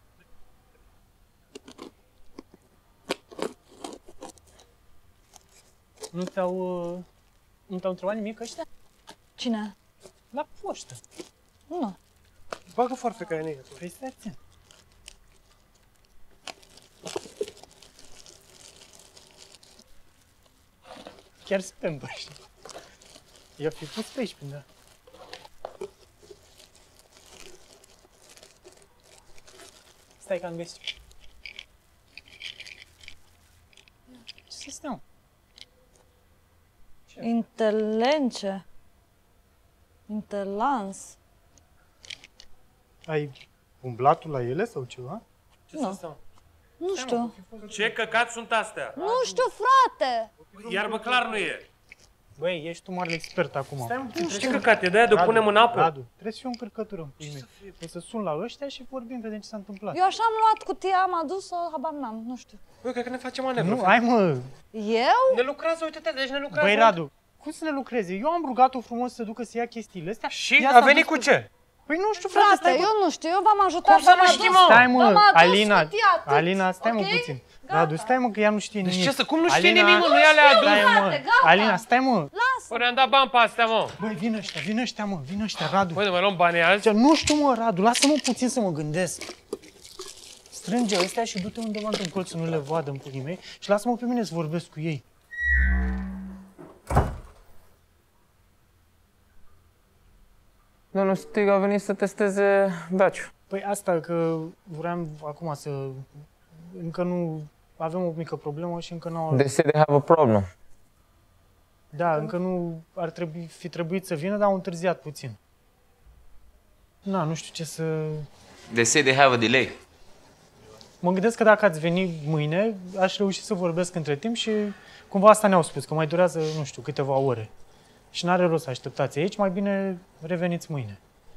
Nu te-au... Nu te-au întrebat nimic ăștia? Cine? La poștă. Nu. Bagă foarfeca aia în ea. Vrei să te ațin? Chiar spam pe ăștia. I-a fi pus pe aici, până da. Stai că am găsit. Ce să stau? Intelence. Intelans. Ai umblatul la ele sau ceva? Ce Nu. să stau? Nu știu. Ce căcat sunt astea? Nu știu, frate! Iarbă clar nu e. Băi, ești tu marele expert acum. Stai un pic, ce căcat e? De aia de o punem în apă? Radu, trebuie să fie o încărcătură în puii mei. O să sun la ăștia și vorbim, vedem ce s-a întâmplat. Eu așa am luat cutia, am adus-o, habar n-am, nu știu. Băi, cred că ne facem manevră. Nu, hai mă! Eu? Ne lucrează, uite-te, deci ne lucrează. Băi, Radu, cum să ne lucreze? Eu am rugat-o frumos să ducă să ia chestiile astea. Și a venit cu ce? Păi nu știu, frate, Frate, stai, eu nu știu, eu v-am ajutat. Cum să nu știi, mă? Stai, mă, V-am adus Alina, cutia, atât. Alina, stai, mă, Ok? puțin. Radu, stai, mă, că ea nu știe nimic. Deci ce să, cum nu știe Alina, nimic, mă, nu ea le-a adus? Stai, mă, Frate, gata. Alina, stai, mă. Lasă! Bă, ne-am dat bani pe astea, mă. Băi, vin ăștia, vin ăștia, mă, vin ăștia, Radu. Băi, de mai luăm banii azi? Nu știu, mă, Radu, lasă-mă puțin să mă gândesc. Strânge ăstea și du-te undeva într-un colț să nu le vadă în puii mei și lasă-mă pe mine să vorbesc cu ei. Domnul Stig a venit să testeze baciul. Păi asta că vreau acum să... Încă nu... Avem o mică problemă și încă nu au... They say they have a problem. Da, încă nu ar trebui, fi trebuit să vină, dar au întârziat puțin. Na, nu știu ce să... They say they have a delay. Mă gândesc că dacă ați veni mâine, aș reuși să vorbesc între timp și cumva asta ne-au spus, că mai durează, nu știu, câteva ore. Și n-are rost să așteptați aici, mai bine reveniți mâine.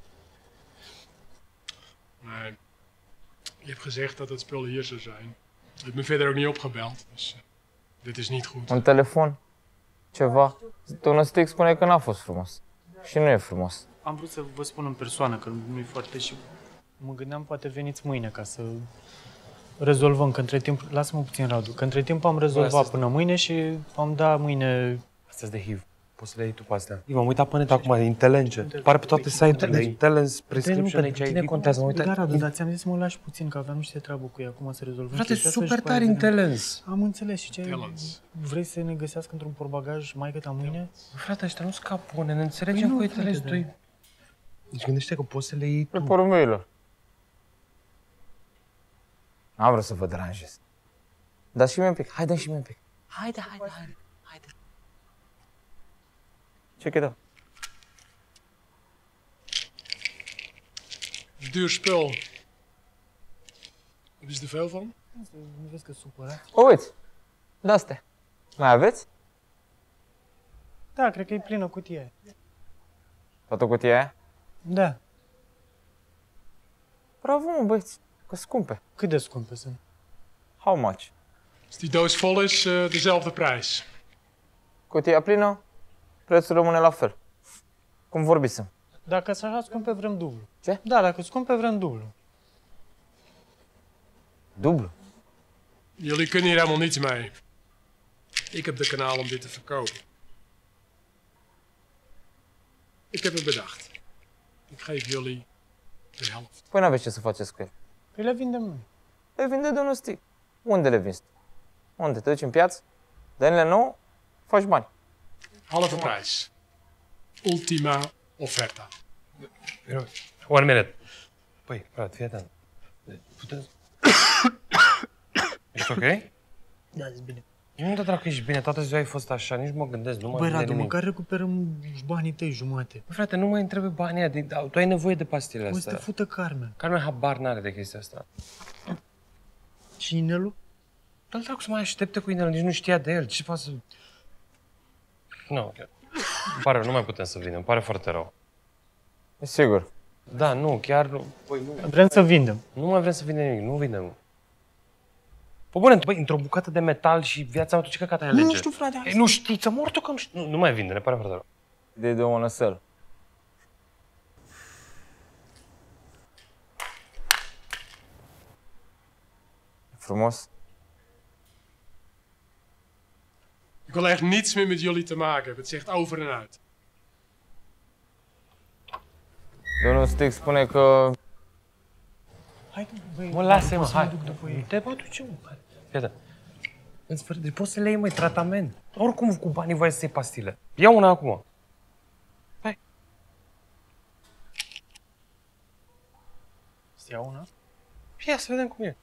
Maar je hebt gezegd dat het spul hier zou zijn. Je hebt me verder ook niet opgebeld, dus uh, dit is niet goed. Un telefon, ceva. Domnul Stig spune că n-a fost frumos. Și nu e frumos. Am vrut să vă spun în persoană că nu e foarte și mă gândeam poate veniți mâine ca să rezolvăm, că între timp, lasă-mă puțin, Radu, că între timp am rezolvat până mâine și am dat mâine... Astea de H I V. Poți să le iei tu pe astea. M-am uitat pe net acum, Intelence. Pare pe toate site-urile. Intelence, prescription, H I V. contează, mă uitat. Da, Radu, dar ți-am zis să mă lași puțin, că aveam niște treabă cu ea, acum să rezolvăm. Frate, super tare Intelence. Am înțeles și ce... Vrei să ne găsească într-un portbagaj mai cât mâine? Frate, ăștia nu scapune, ne înțelegem cu Intelence. Deci gândește că poți să le iei tu. Pe porumbeilor. N-am vrut să vă deranjez. Dar și mie un pic. Haide și mie un pic. Haide, haide, haide. Haide. Check it out. Duur spul. Heb je er veel van? Nu vezi că supărat? O, uite. De-astea. Mai aveți? Da, cred că e plină cutia aia. Toată cutia aia? Da. Bravo, mă, băieți. Că scumpe. Cât de scumpe sunt? How much? Als die doos vol is, uh, dezelfde prijs. Cutia plină, prețul rămâne la fel. Cum vorbisem. Dacă sunt așa scumpe, vrem dublu. Ce? Da, dacă sunt scumpe, vrem dublu. Dublu? Jullie kunnen hier helemaal niets mee. Ik heb de kanaal om dit te verkopen. Ik heb het bedacht. Ik geef jullie de helft. Păi n-aveți ce să faceți cu el. Păi le vindem noi. Le vinde domnul Stic. Unde le vinzi? Unde? Te duci în piață? Dă-ne nouă, faci bani. Halve prijs. Ultima offerta. One minute. Păi, frate, fii atent. Puteți... Ești ok? Da, ești bine. Eu nu te dracu, ești bine, toată ziua ai fost așa, nici mă gândesc, nu mai Băi, gândesc Radu, nimic. măcar recuperăm banii tăi jumate. Băi, frate, nu mai întrebe banii aia, de, tu ai nevoie de pastilele O să astea. te fută Carmen. Carmen habar n-are de chestia asta. Și inelul? Dă-l dracu să mai aștepte cu inelul, nici nu știa de el, ce poate să... Nu, chiar. Îmi pare rău, nu mai putem să vinem, îmi pare foarte rău. E sigur? Da, nu, chiar nu. Păi, nu. Vrem să vindem. Nu mai vrem să vindem nimic, nu vindem. Păi bune, băi, într-o bucată de metal și viața mea, tu ce căcat ai alege? Nu știu, frate, Ei, nu știi, ți-a mort că nu știu. Nu, nu mai vinde, ne pare foarte rău. They don't wanna sell. Frumos. Ik wil echt niets meer met jullie te maken hebben. Het zegt over en uit. Domnul Stic spune că... Hai, băi, Mă, lasă-mă, pot să mă hai. duc după Nu ei. te mă duce, mă. Hai. Fii atent. În sfârșit, deci poți să le iei, măi, tratament. Oricum cu banii voi să iei pastile. Ia una acum. Hai. Să iau una? Ia să vedem cum e.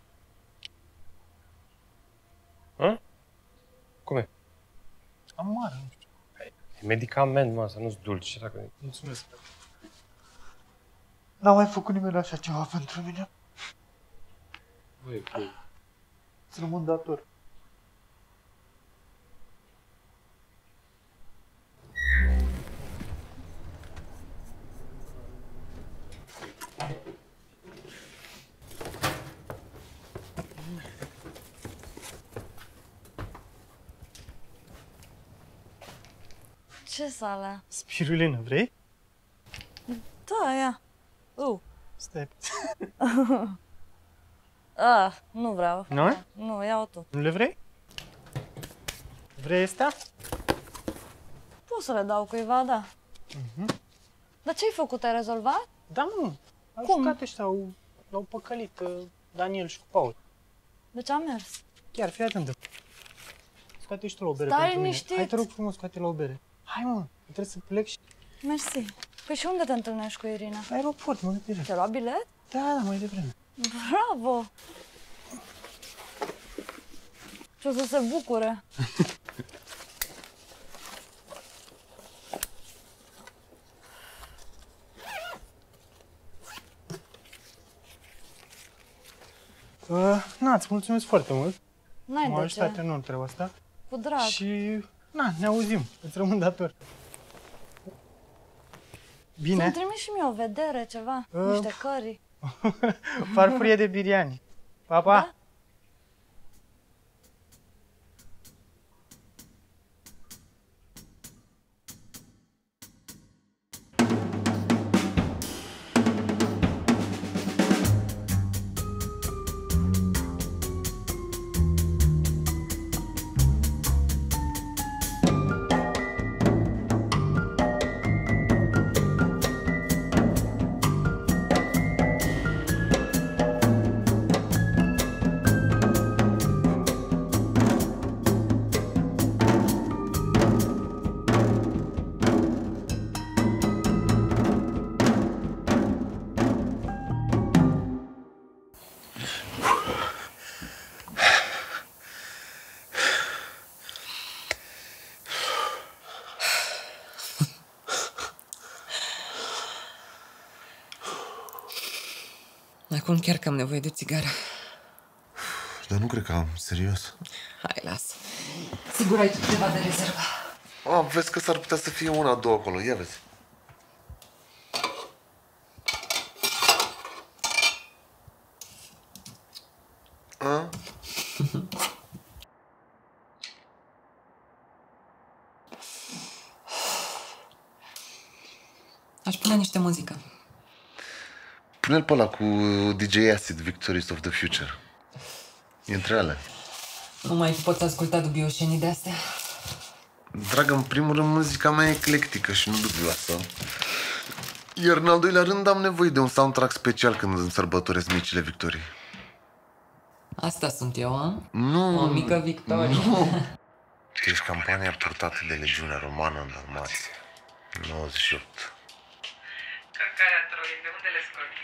Hă? Cum e? Amară, nu știu. E medicament, mă, să nu-ți dulci. Dacă... Mulțumesc. N-a mai făcut nimeni așa ceva pentru mine. Băi, băi. Sunt rămân dator. Ce sala? Spirulină, vrei? Da, ia. Uh. Stai. Ah, nu vreau. Nu? Nu, ia-o tu. Nu le vrei? Vrei astea? Pot să le dau cuiva, da. Mhm. Dar ce-ai făcut? Ai rezolvat? Da, mă. Au Cum? jucat ăștia, au, l-au păcălit uh, Daniel și cu Paul. De ce am mers? Chiar, fii atentă. Scoate și tu la o bere Stai pentru liniștit. mine. Hai, te rog frumos, scoate la o bere. Hai, mă, trebuie să plec și... Mersi. Păi și unde te întâlnești cu Irina? La aeroport, mă, direct. Ți-ai luat bilet? Da, da, mai devreme. Bravo! Și o să se bucure. Uh, na, îți mulțumesc foarte mult. N-ai M-a de ajutat ce. enorm treaba asta. Cu drag. Și, na, ne auzim. Îți rămân dator. Bine. Să-mi trimiți și mie o vedere, ceva. Uh. Niște cări. Farfurie de biriani. Pa, pa! Da? acum chiar că am nevoie de o țigară. Dar nu cred că am, serios. Hai, lasă. Sigur ai tu ceva de rezervă. A, vezi că s-ar putea să fie una, două acolo, ia vezi. A? Aș pune niște muzică. Pune-l pe ăla cu D J Acid, Victories of the Future. E între ale. Nu mai poți asculta dubioșenii de astea. Dragă, în primul rând, muzica mea e eclectică și nu dubioasă. Iar în al doilea rând am nevoie de un soundtrack special când îmi sărbătoresc micile victorii. Asta sunt eu, a? Nu. O mică victorie. Nu. Tu ești campania purtată de legiunea romană în Dalmația. nouăzeci și opt. Căcarea troi, de unde le scoți?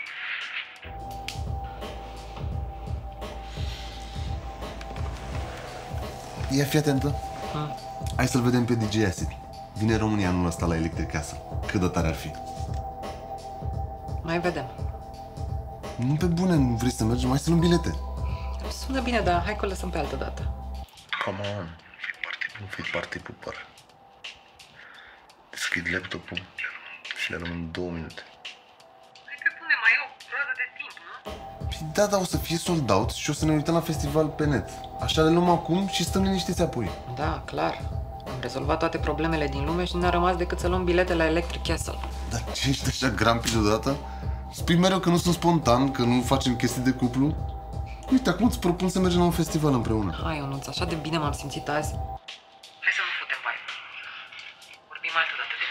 Ia, fii atentă. Hmm. Hai să-l vedem pe D J Acid. Vine România anul ăsta la Electric Castle. Cât de tare ar fi? Mai vedem. Nu pe bune, nu vrei să mergem? Hai să luăm bilete. Sună bine, dar hai că o lăsăm pe altă dată. Come on. Nu fii party pupăr. Deschid laptopul și le luăm în două minute. Hai că pune mai o perioadă de timp, nu? Păi da, dar o să fie sold out și o să ne uităm la festival pe net. Așa le luăm acum și stăm liniștiți apoi. Da, clar. Am rezolvat toate problemele din lume și nu ne-a rămas decât să luăm bilete la Electric Castle. Dar ce ești așa grampi deodată? Spui mereu că nu sunt spontan, că nu facem chestii de cuplu. Uite, acum îți propun să mergem la un festival împreună. Hai, Ionuț, așa de bine m-am simțit azi. Hai să nu futem vibe. Vorbim altă dată de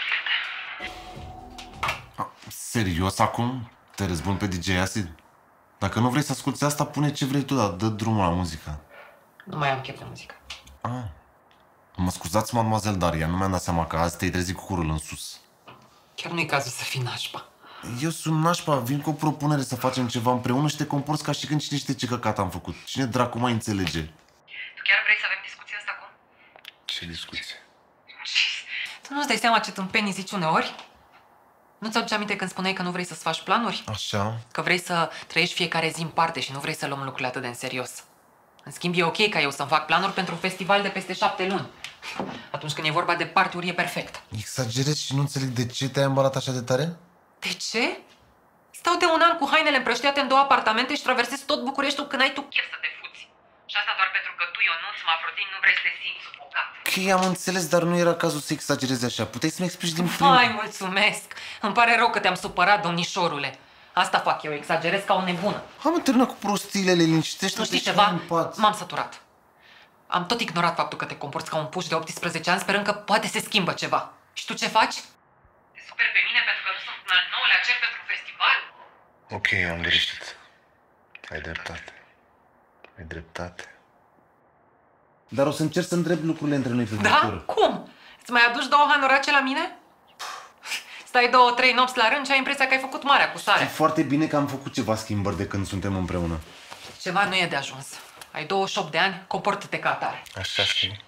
bilete. Serios acum? Te răzbun pe D J Acid? Dacă nu vrei să asculti asta, pune ce vrei tu, dar dă drumul la muzică. Nu mai am chef de muzică. Ah. Mă scuzați, mademoiselle Daria, nu mi-am dat seama că azi te-ai trezit cu curul în sus. Chiar nu-i cazul să fii nașpa. Eu sunt nașpa, vin cu o propunere să facem ceva împreună și te comporți ca și când cine știe ce căcat am făcut. Cine dracu mai înțelege? Tu chiar vrei să avem discuția asta acum? Ce discuție? Tu nu-ți dai seama ce tâmpenii zici uneori? Nu ți-aduce aminte când spuneai că nu vrei să-ți faci planuri? Așa. Că vrei să trăiești fiecare zi în parte și nu vrei să luăm lucrurile atât de în serios. În schimb, e ok ca eu să-mi fac planuri pentru un festival de peste șapte luni. Atunci când e vorba de party-uri, e perfect. Exagerezi și nu înțeleg de ce te-ai îmbalat așa de tare? De ce? Stau de un an cu hainele împrăștiate în două apartamente și traversez tot Bucureștiul când ai tu chef să te fuți. Și asta doar pentru că tu, Ionuț, Mafrodin, nu vrei să te simți sufocat. Ok, am înțeles, dar nu era cazul să exagerezi așa. Puteai să-mi explici din plin. Hai, mulțumesc! Îmi pare rău că te-am supărat, domnișorule. Asta fac eu, exagerez ca o nebună. Am terminat cu prostiile, liniștește. Nu știi ceva? M-am săturat. Am tot ignorat faptul că te comporți ca un puș de optsprezece ani, sperând că poate se schimbă ceva. Și tu ce faci? Te superi pe mine pentru că nu sunt în al nouălea cer pentru un festival? Ok, am greșit. Ai dreptate. Ai dreptate. Dar o să încerc să îndrept lucrurile între noi pe viitor. Da? Cum? Îți mai aduci două hanorace la mine? Stai două, trei nopți la rând și ai impresia că ai făcut marea cu sare. E foarte bine că am făcut ceva schimbări de când suntem împreună. Ceva nu e de ajuns. Ai douăzeci și opt de ani, comportă-te ca atare. Așa și...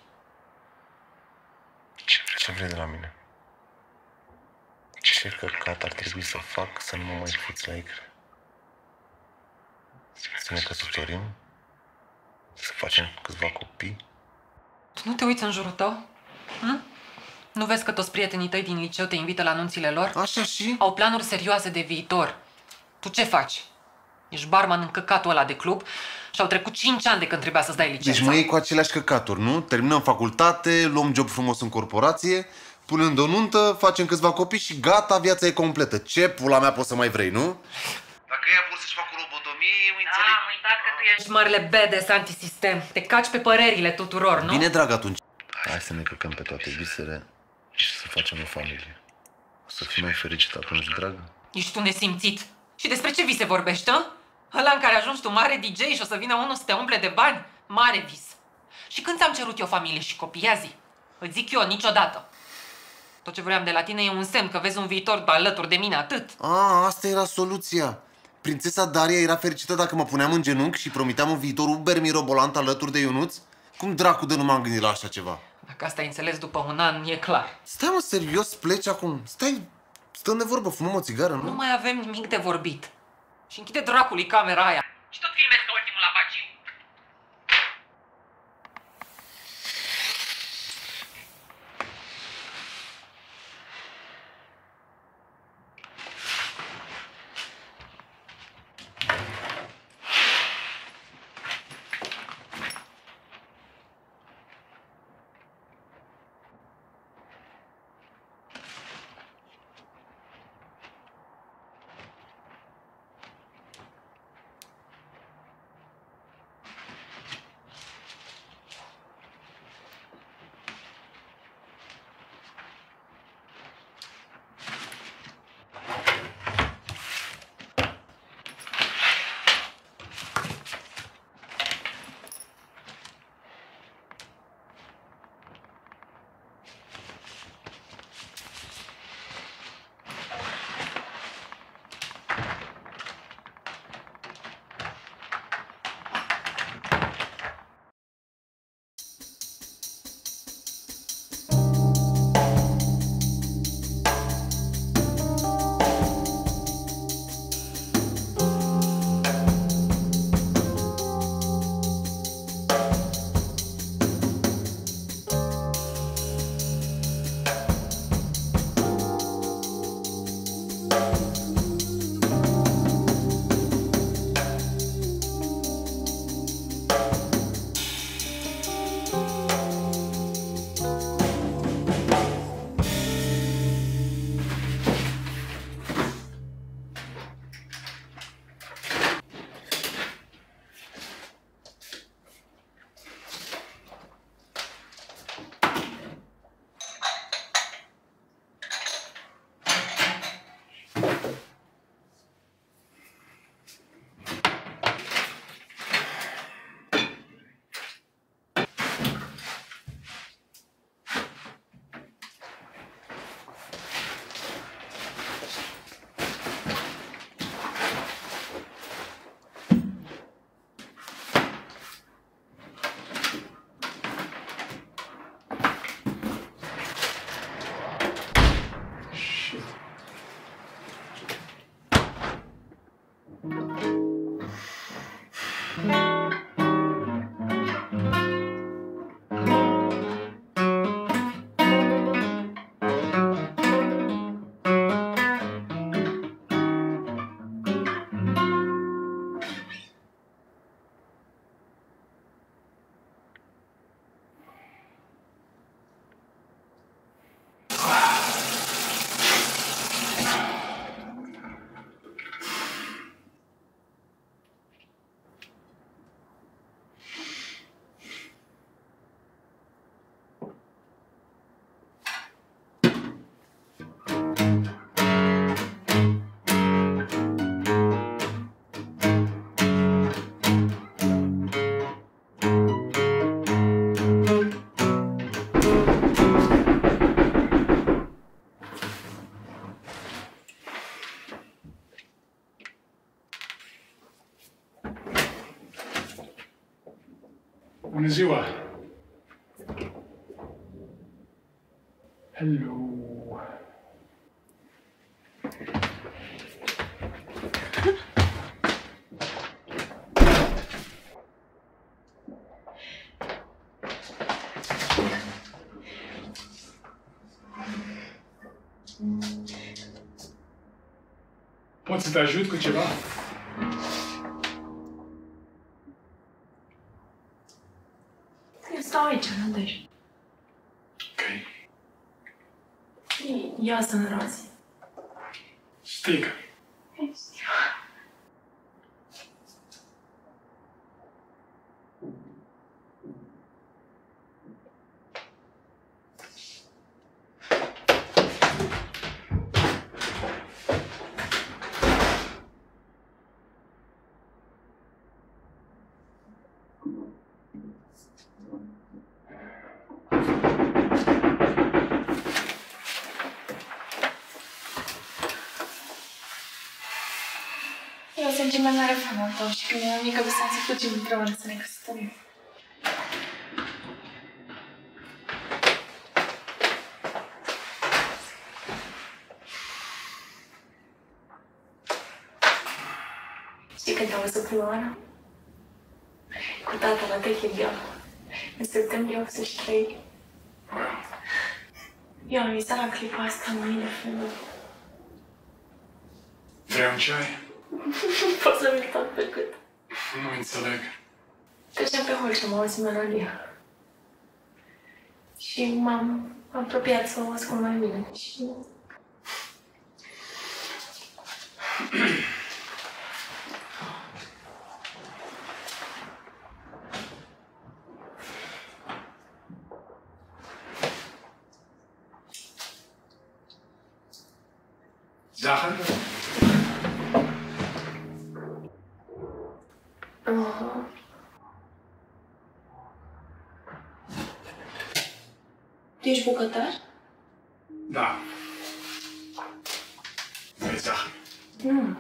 Ce, ce vrei de la mine? Ce căcat ar trebui să fac să nu mă mai fuți la icre? Să ne căsătorim? Să facem câțiva copii? Tu nu te uiți în jurul tău? Hm? Nu vezi că toți prietenii tăi din liceu te invită la anunțile lor? Așa și? Au planuri serioase de viitor. Tu ce faci? Ești barman în căcatul ăla de club și au trecut cinci ani de când trebuia să-ți dai licența. Deci mă iei cu aceleași căcaturi, nu? Terminăm facultate, luăm job frumos în corporație, punem de o nuntă, facem câțiva copii și gata, viața e completă. Ce pula mea poți să mai vrei, nu? Dacă ea vor să-și facă o lobotomie, eu înțeleg. Am uitat că tu ești marele bedes antisistem. Te caci pe părerile tuturor, nu? Bine, drag, atunci. Hai să ne căcăm pe toate visele și să facem o familie. O să fii mai fericit atunci, dragă? Ești tu nesimțit. Și despre ce vise vorbești, hă? Ăla în care ajungi tu mare D J și o să vină unul să te umple de bani? Mare vis. Și când ți-am cerut eu familie și copii, ia zi. Îți zic eu, niciodată. Tot ce vreau de la tine e un semn că vezi un viitor alături de mine, atât. A, asta era soluția. Prințesa Daria era fericită dacă mă puneam în genunchi și promiteam un viitor uber mirobolant alături de Ionuț? Cum dracu de nu m-am gândit la așa ceva? Dacă asta ai înțeles după un an, e clar. Stai, mă, serios, pleci acum? Stai, stăm de vorbă, fumăm o țigară, nu? Nu mai avem nimic de vorbit. Și închide dracului camera aia. Și tot filmezi ca ultimul la bagiu. Bună ziua! Hello! Pot să te ajut cu ceva? Eu stau aici, Nădej. Ok. Ia să-mi rozi. Strigă. Eu sunt cea mai mare fană a tău și când eram mică visam să fugim împreună să ne căsătorim. când te-am văzut prima oară? Cu tata la Techirghea, în septembrie optzeci și trei. Eu am visat la clipa asta în mine, femeie. Vrei un ceai? Poți să mi-l tot pe cât. Nu înțeleg. Treceam pe hol și am auzit melodia. Și m-am apropiat să o ascult mai bine. Și... Zahăr? Uh. Tu ești bucătar? Da. Vrei zahăr? Nu.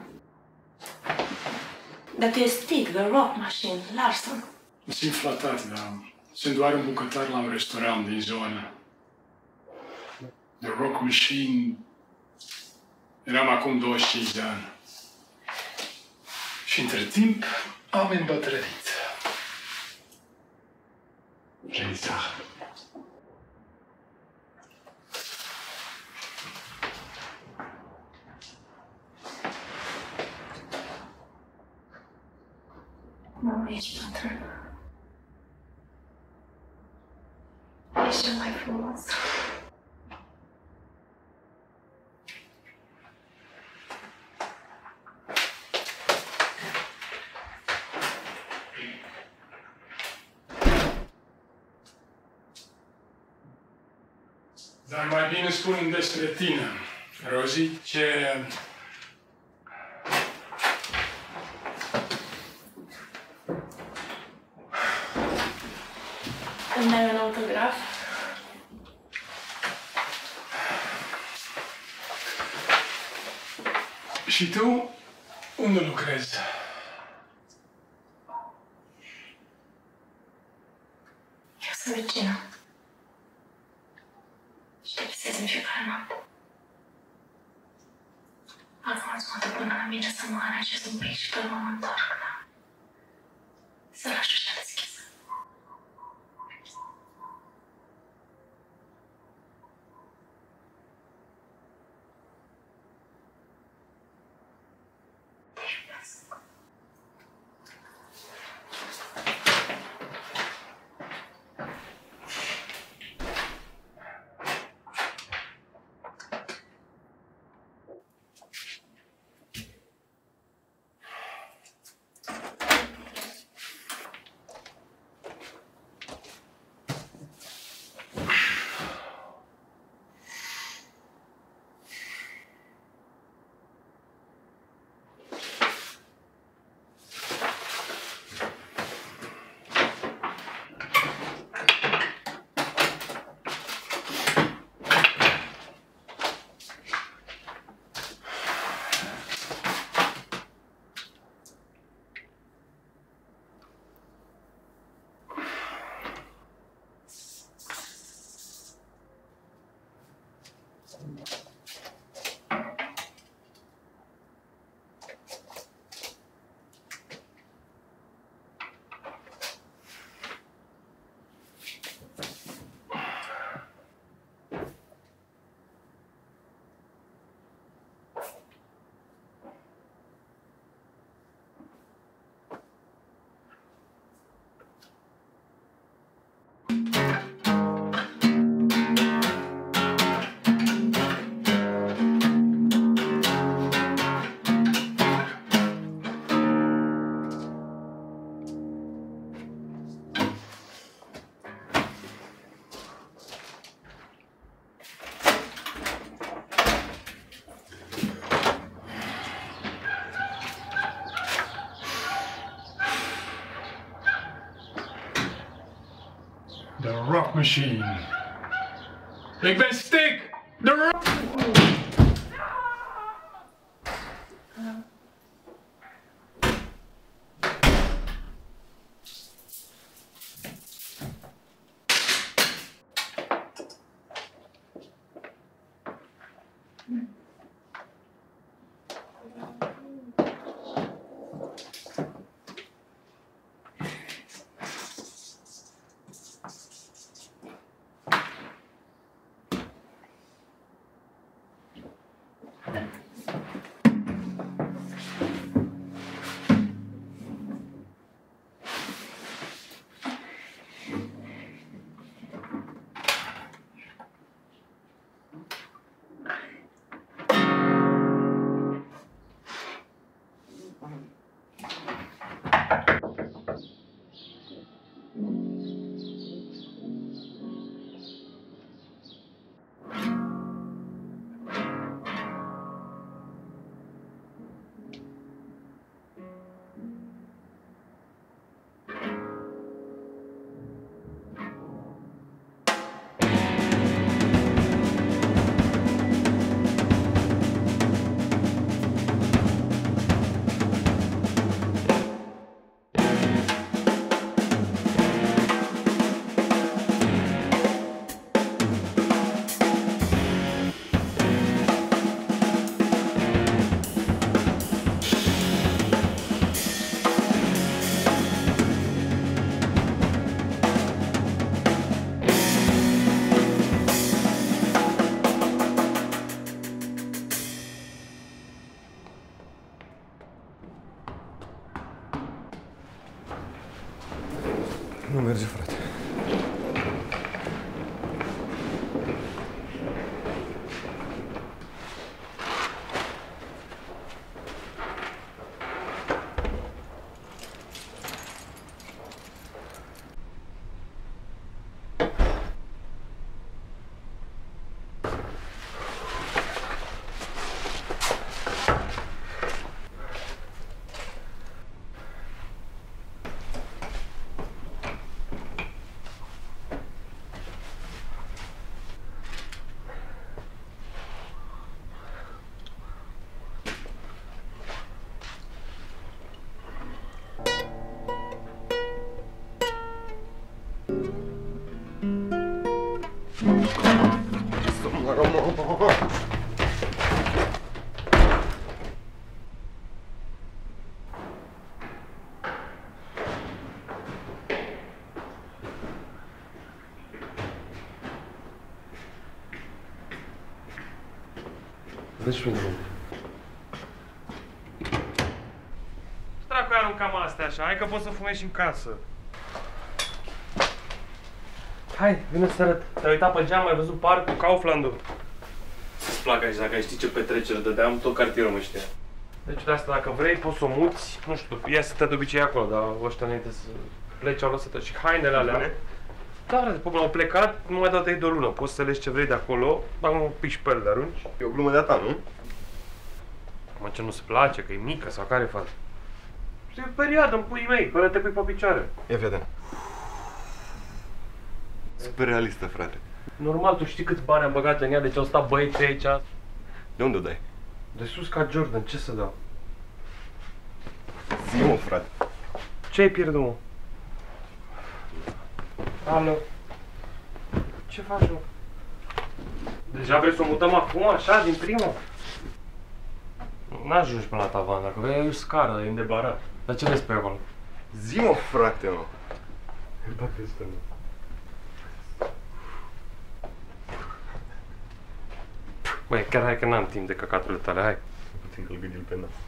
Dar tu ești Stig, The Rock Machine, Larson. Mă simt flatat, dar sunt doar un bucătar la un restaurant din zonă. The Rock Machine... Eram acum douăzeci și cinci de ani. Și între timp am îmbătrânit. Vrei zahăr? Nu ești bătrân. Ești cel mai frumos. Dar mai bine spune-mi despre tine, Rosie, ce... Îmi dai un autograf? Și tu, unde lucrezi? Eu sunt vecină. Și te visez în fiecare noapte. Acum îți mă duc până la mine să mă aranjez un pic și pe urmă mă întorc, da? Să lași ușa deschisă. The Rock Machine. Ik ben Stig! The Rock... Să mă rămă. Deci unde mă? Dracu, aruncam astea așa, hai că poți să fumezi și în casă. Hai, vină să arăt. Te-ai uitat pe geam, ai văzut parcul, Kauflandul? Să-ți plac aici, dacă ai ști ce petrecere dădeam, tot cartierul mă știa. Deci de asta, dacă vrei, poți să o muți, nu știu, ea se stă de obicei acolo, dar ăștia înainte să plece au lăsat și hainele alea. Da, frate, pe au plecat, nu mai dat de o lună, poți să legi ce vrei de acolo, dar nu piși pe ele, le arunci. E o glumă de-a ta, nu? Mă, ce nu-ți place, că e mică sau care faci? E o perioadă în puii mei, până te pui pe picioare. Ia vedem. Super realistă, frate. Normal, tu știi câți bani am băgat în ea, deci au stat băieții aici. De unde o dai? De sus ca Jordan, ce să dau? Zi, mă, frate. Ce ai pierdut, mă? Alo. Ce faci, mă? Deja vrei să o mutăm acum, așa, din primul? N-ajungi până la tavan, dacă vrei, ai scară, e îndebarat. Dar ce vezi pe acolo? Zi, mă, frate, mă. Dacă este, mă. Băi, chiar hai că n-am timp de căcaturile tale, hai. Puțin că-l gândil pe nas.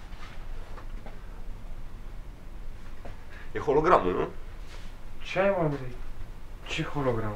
E hologramul, nu? Ce ai, mă, Andrei? Ce hologram?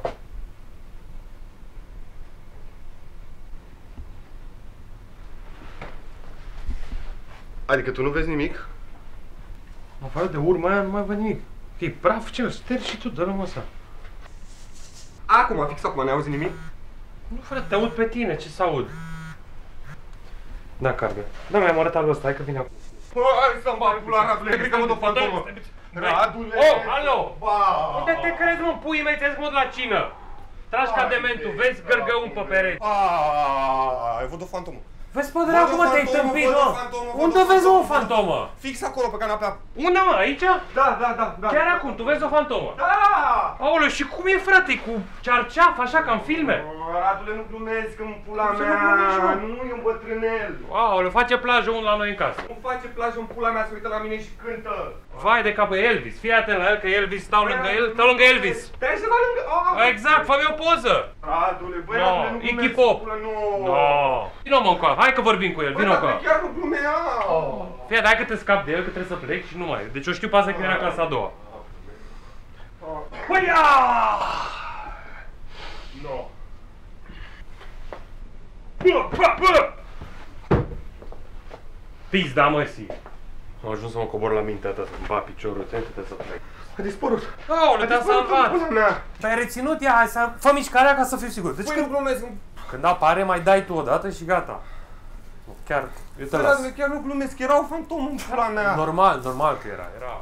Adică tu nu vezi nimic? În afară de urma aia nu mai văd nimic. E praf, ce? Stergi și tu, dă-l mă ăsta. Acum, fix acum, n-ai auzit nimic? Nu, frate, te aud pe tine, ce să aud? Da, Carmen. Da, mi-am arătat lui ăsta, hai că vine acum. Hai să-mi bag pula, Radule, cred că văd o fantomă. Radule! Oh, alo! Unde te crezi, mă, puii mei, ți-ai zis că mă duc la cină? Tragi ca dementul, vezi gărgăun pe pereți. Aaaa, ai văzut o fantomă. Vezi, pe dracu, mă, te-ai tâmpit, mă! Unde vezi o fantomă? Fix acolo, pe canapea. Unde, mă, aici? Da, da, da, da. Chiar acum, tu vezi o fantomă? Da! Aoleu, și cum e, frate, cu cearceaf, așa, ca în filme? Radule, nu glumesc în pula mea, nu e un bătrânel. Aoleu, face plajă unul la noi în casă. Nu face plajă în pula mea, se uită la mine și cântă. Vai de capă, Elvis, fii atent la el, că Elvis stau lângă el, stau lângă Elvis. Te-ai să lângă... Exact, fă-mi o poză. Radule, băi, Radule, nu glumesc. Iggy Pop. No. Vino, mă, încoa, hai că vorbim cu el, vino încoa. Băi, chiar nu glumeam. Fii atent, hai că te scap de el, că trebuie să plec și nu mai. Deci eu știu pe asta că era clasa a doua. Băi, no. Bă, bă, bă! Pizda, măsii! Am ajuns să mă cobor la mintea ta, să-mi bat piciorul, ține-te să plec. A dispărut! Aole, te-am salvat! Te-ai reținut? Ia, hai să... Fă mișcarea ca să fiu sigur. Deci când glumesc... Când apare, mai dai tu o dată și gata. Chiar, eu te las. Chiar nu glumesc, era o fantomă în pula mea. Normal, normal că era, era...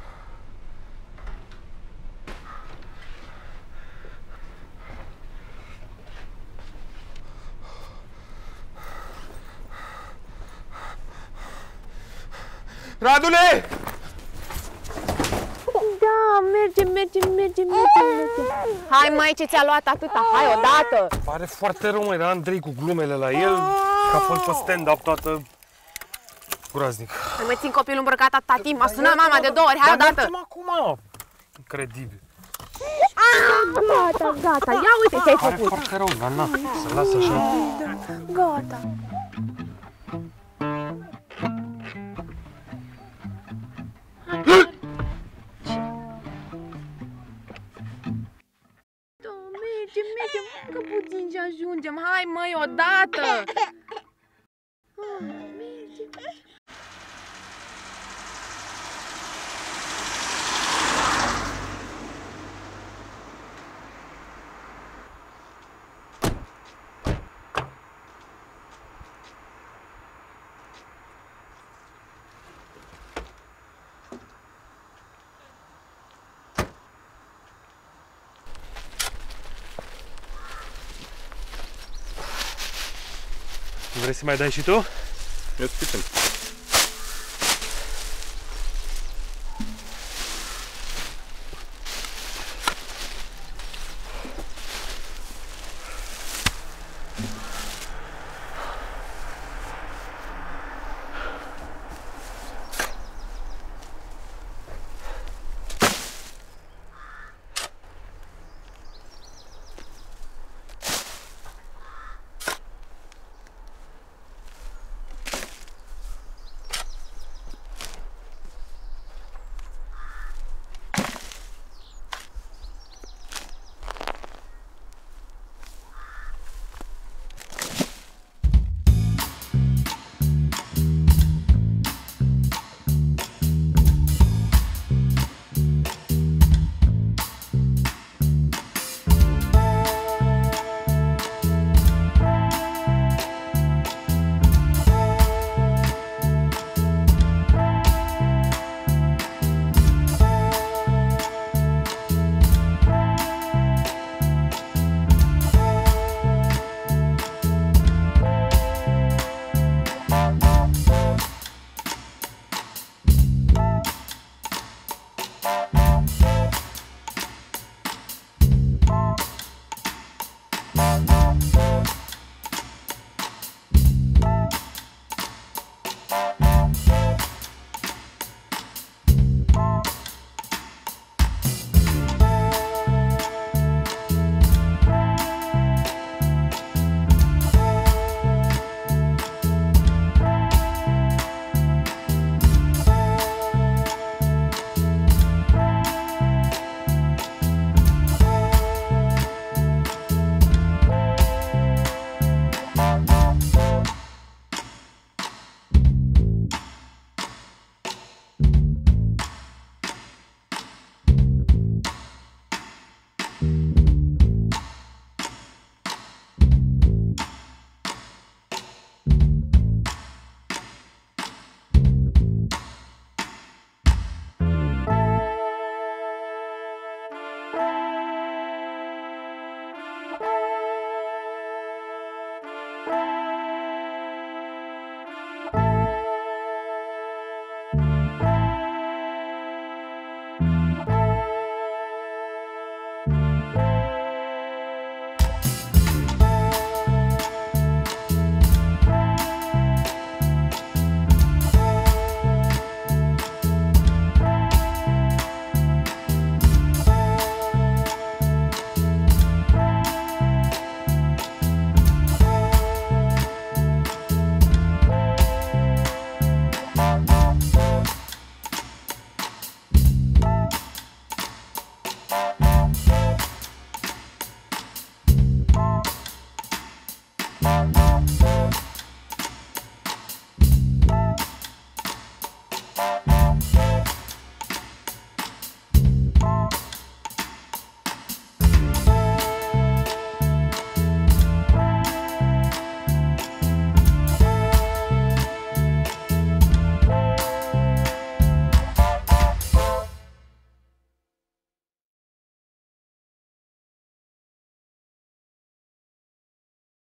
Radule! Da, mergem, mergem, mergem, mergem, mergem. Hai, mai ce ți-a luat atâta? Hai, odată! Pare foarte rău, măi, dar Andrei cu glumele la el, că a fost pe stand-up toată groaznic. Nu mai țin copilul îmbrăcat atâta timp, m-a sunat mama de două ori, hai odată! Dar acum! Incredibil. Gata, gata, ia uite ce ai Pare făcut! foarte rău, dar na, să las așa. Gata! Mergem, mergem, că puțin și ajungem. Hai, măi, odată! Mergem. Vrei să mai dai și tu? E suficient.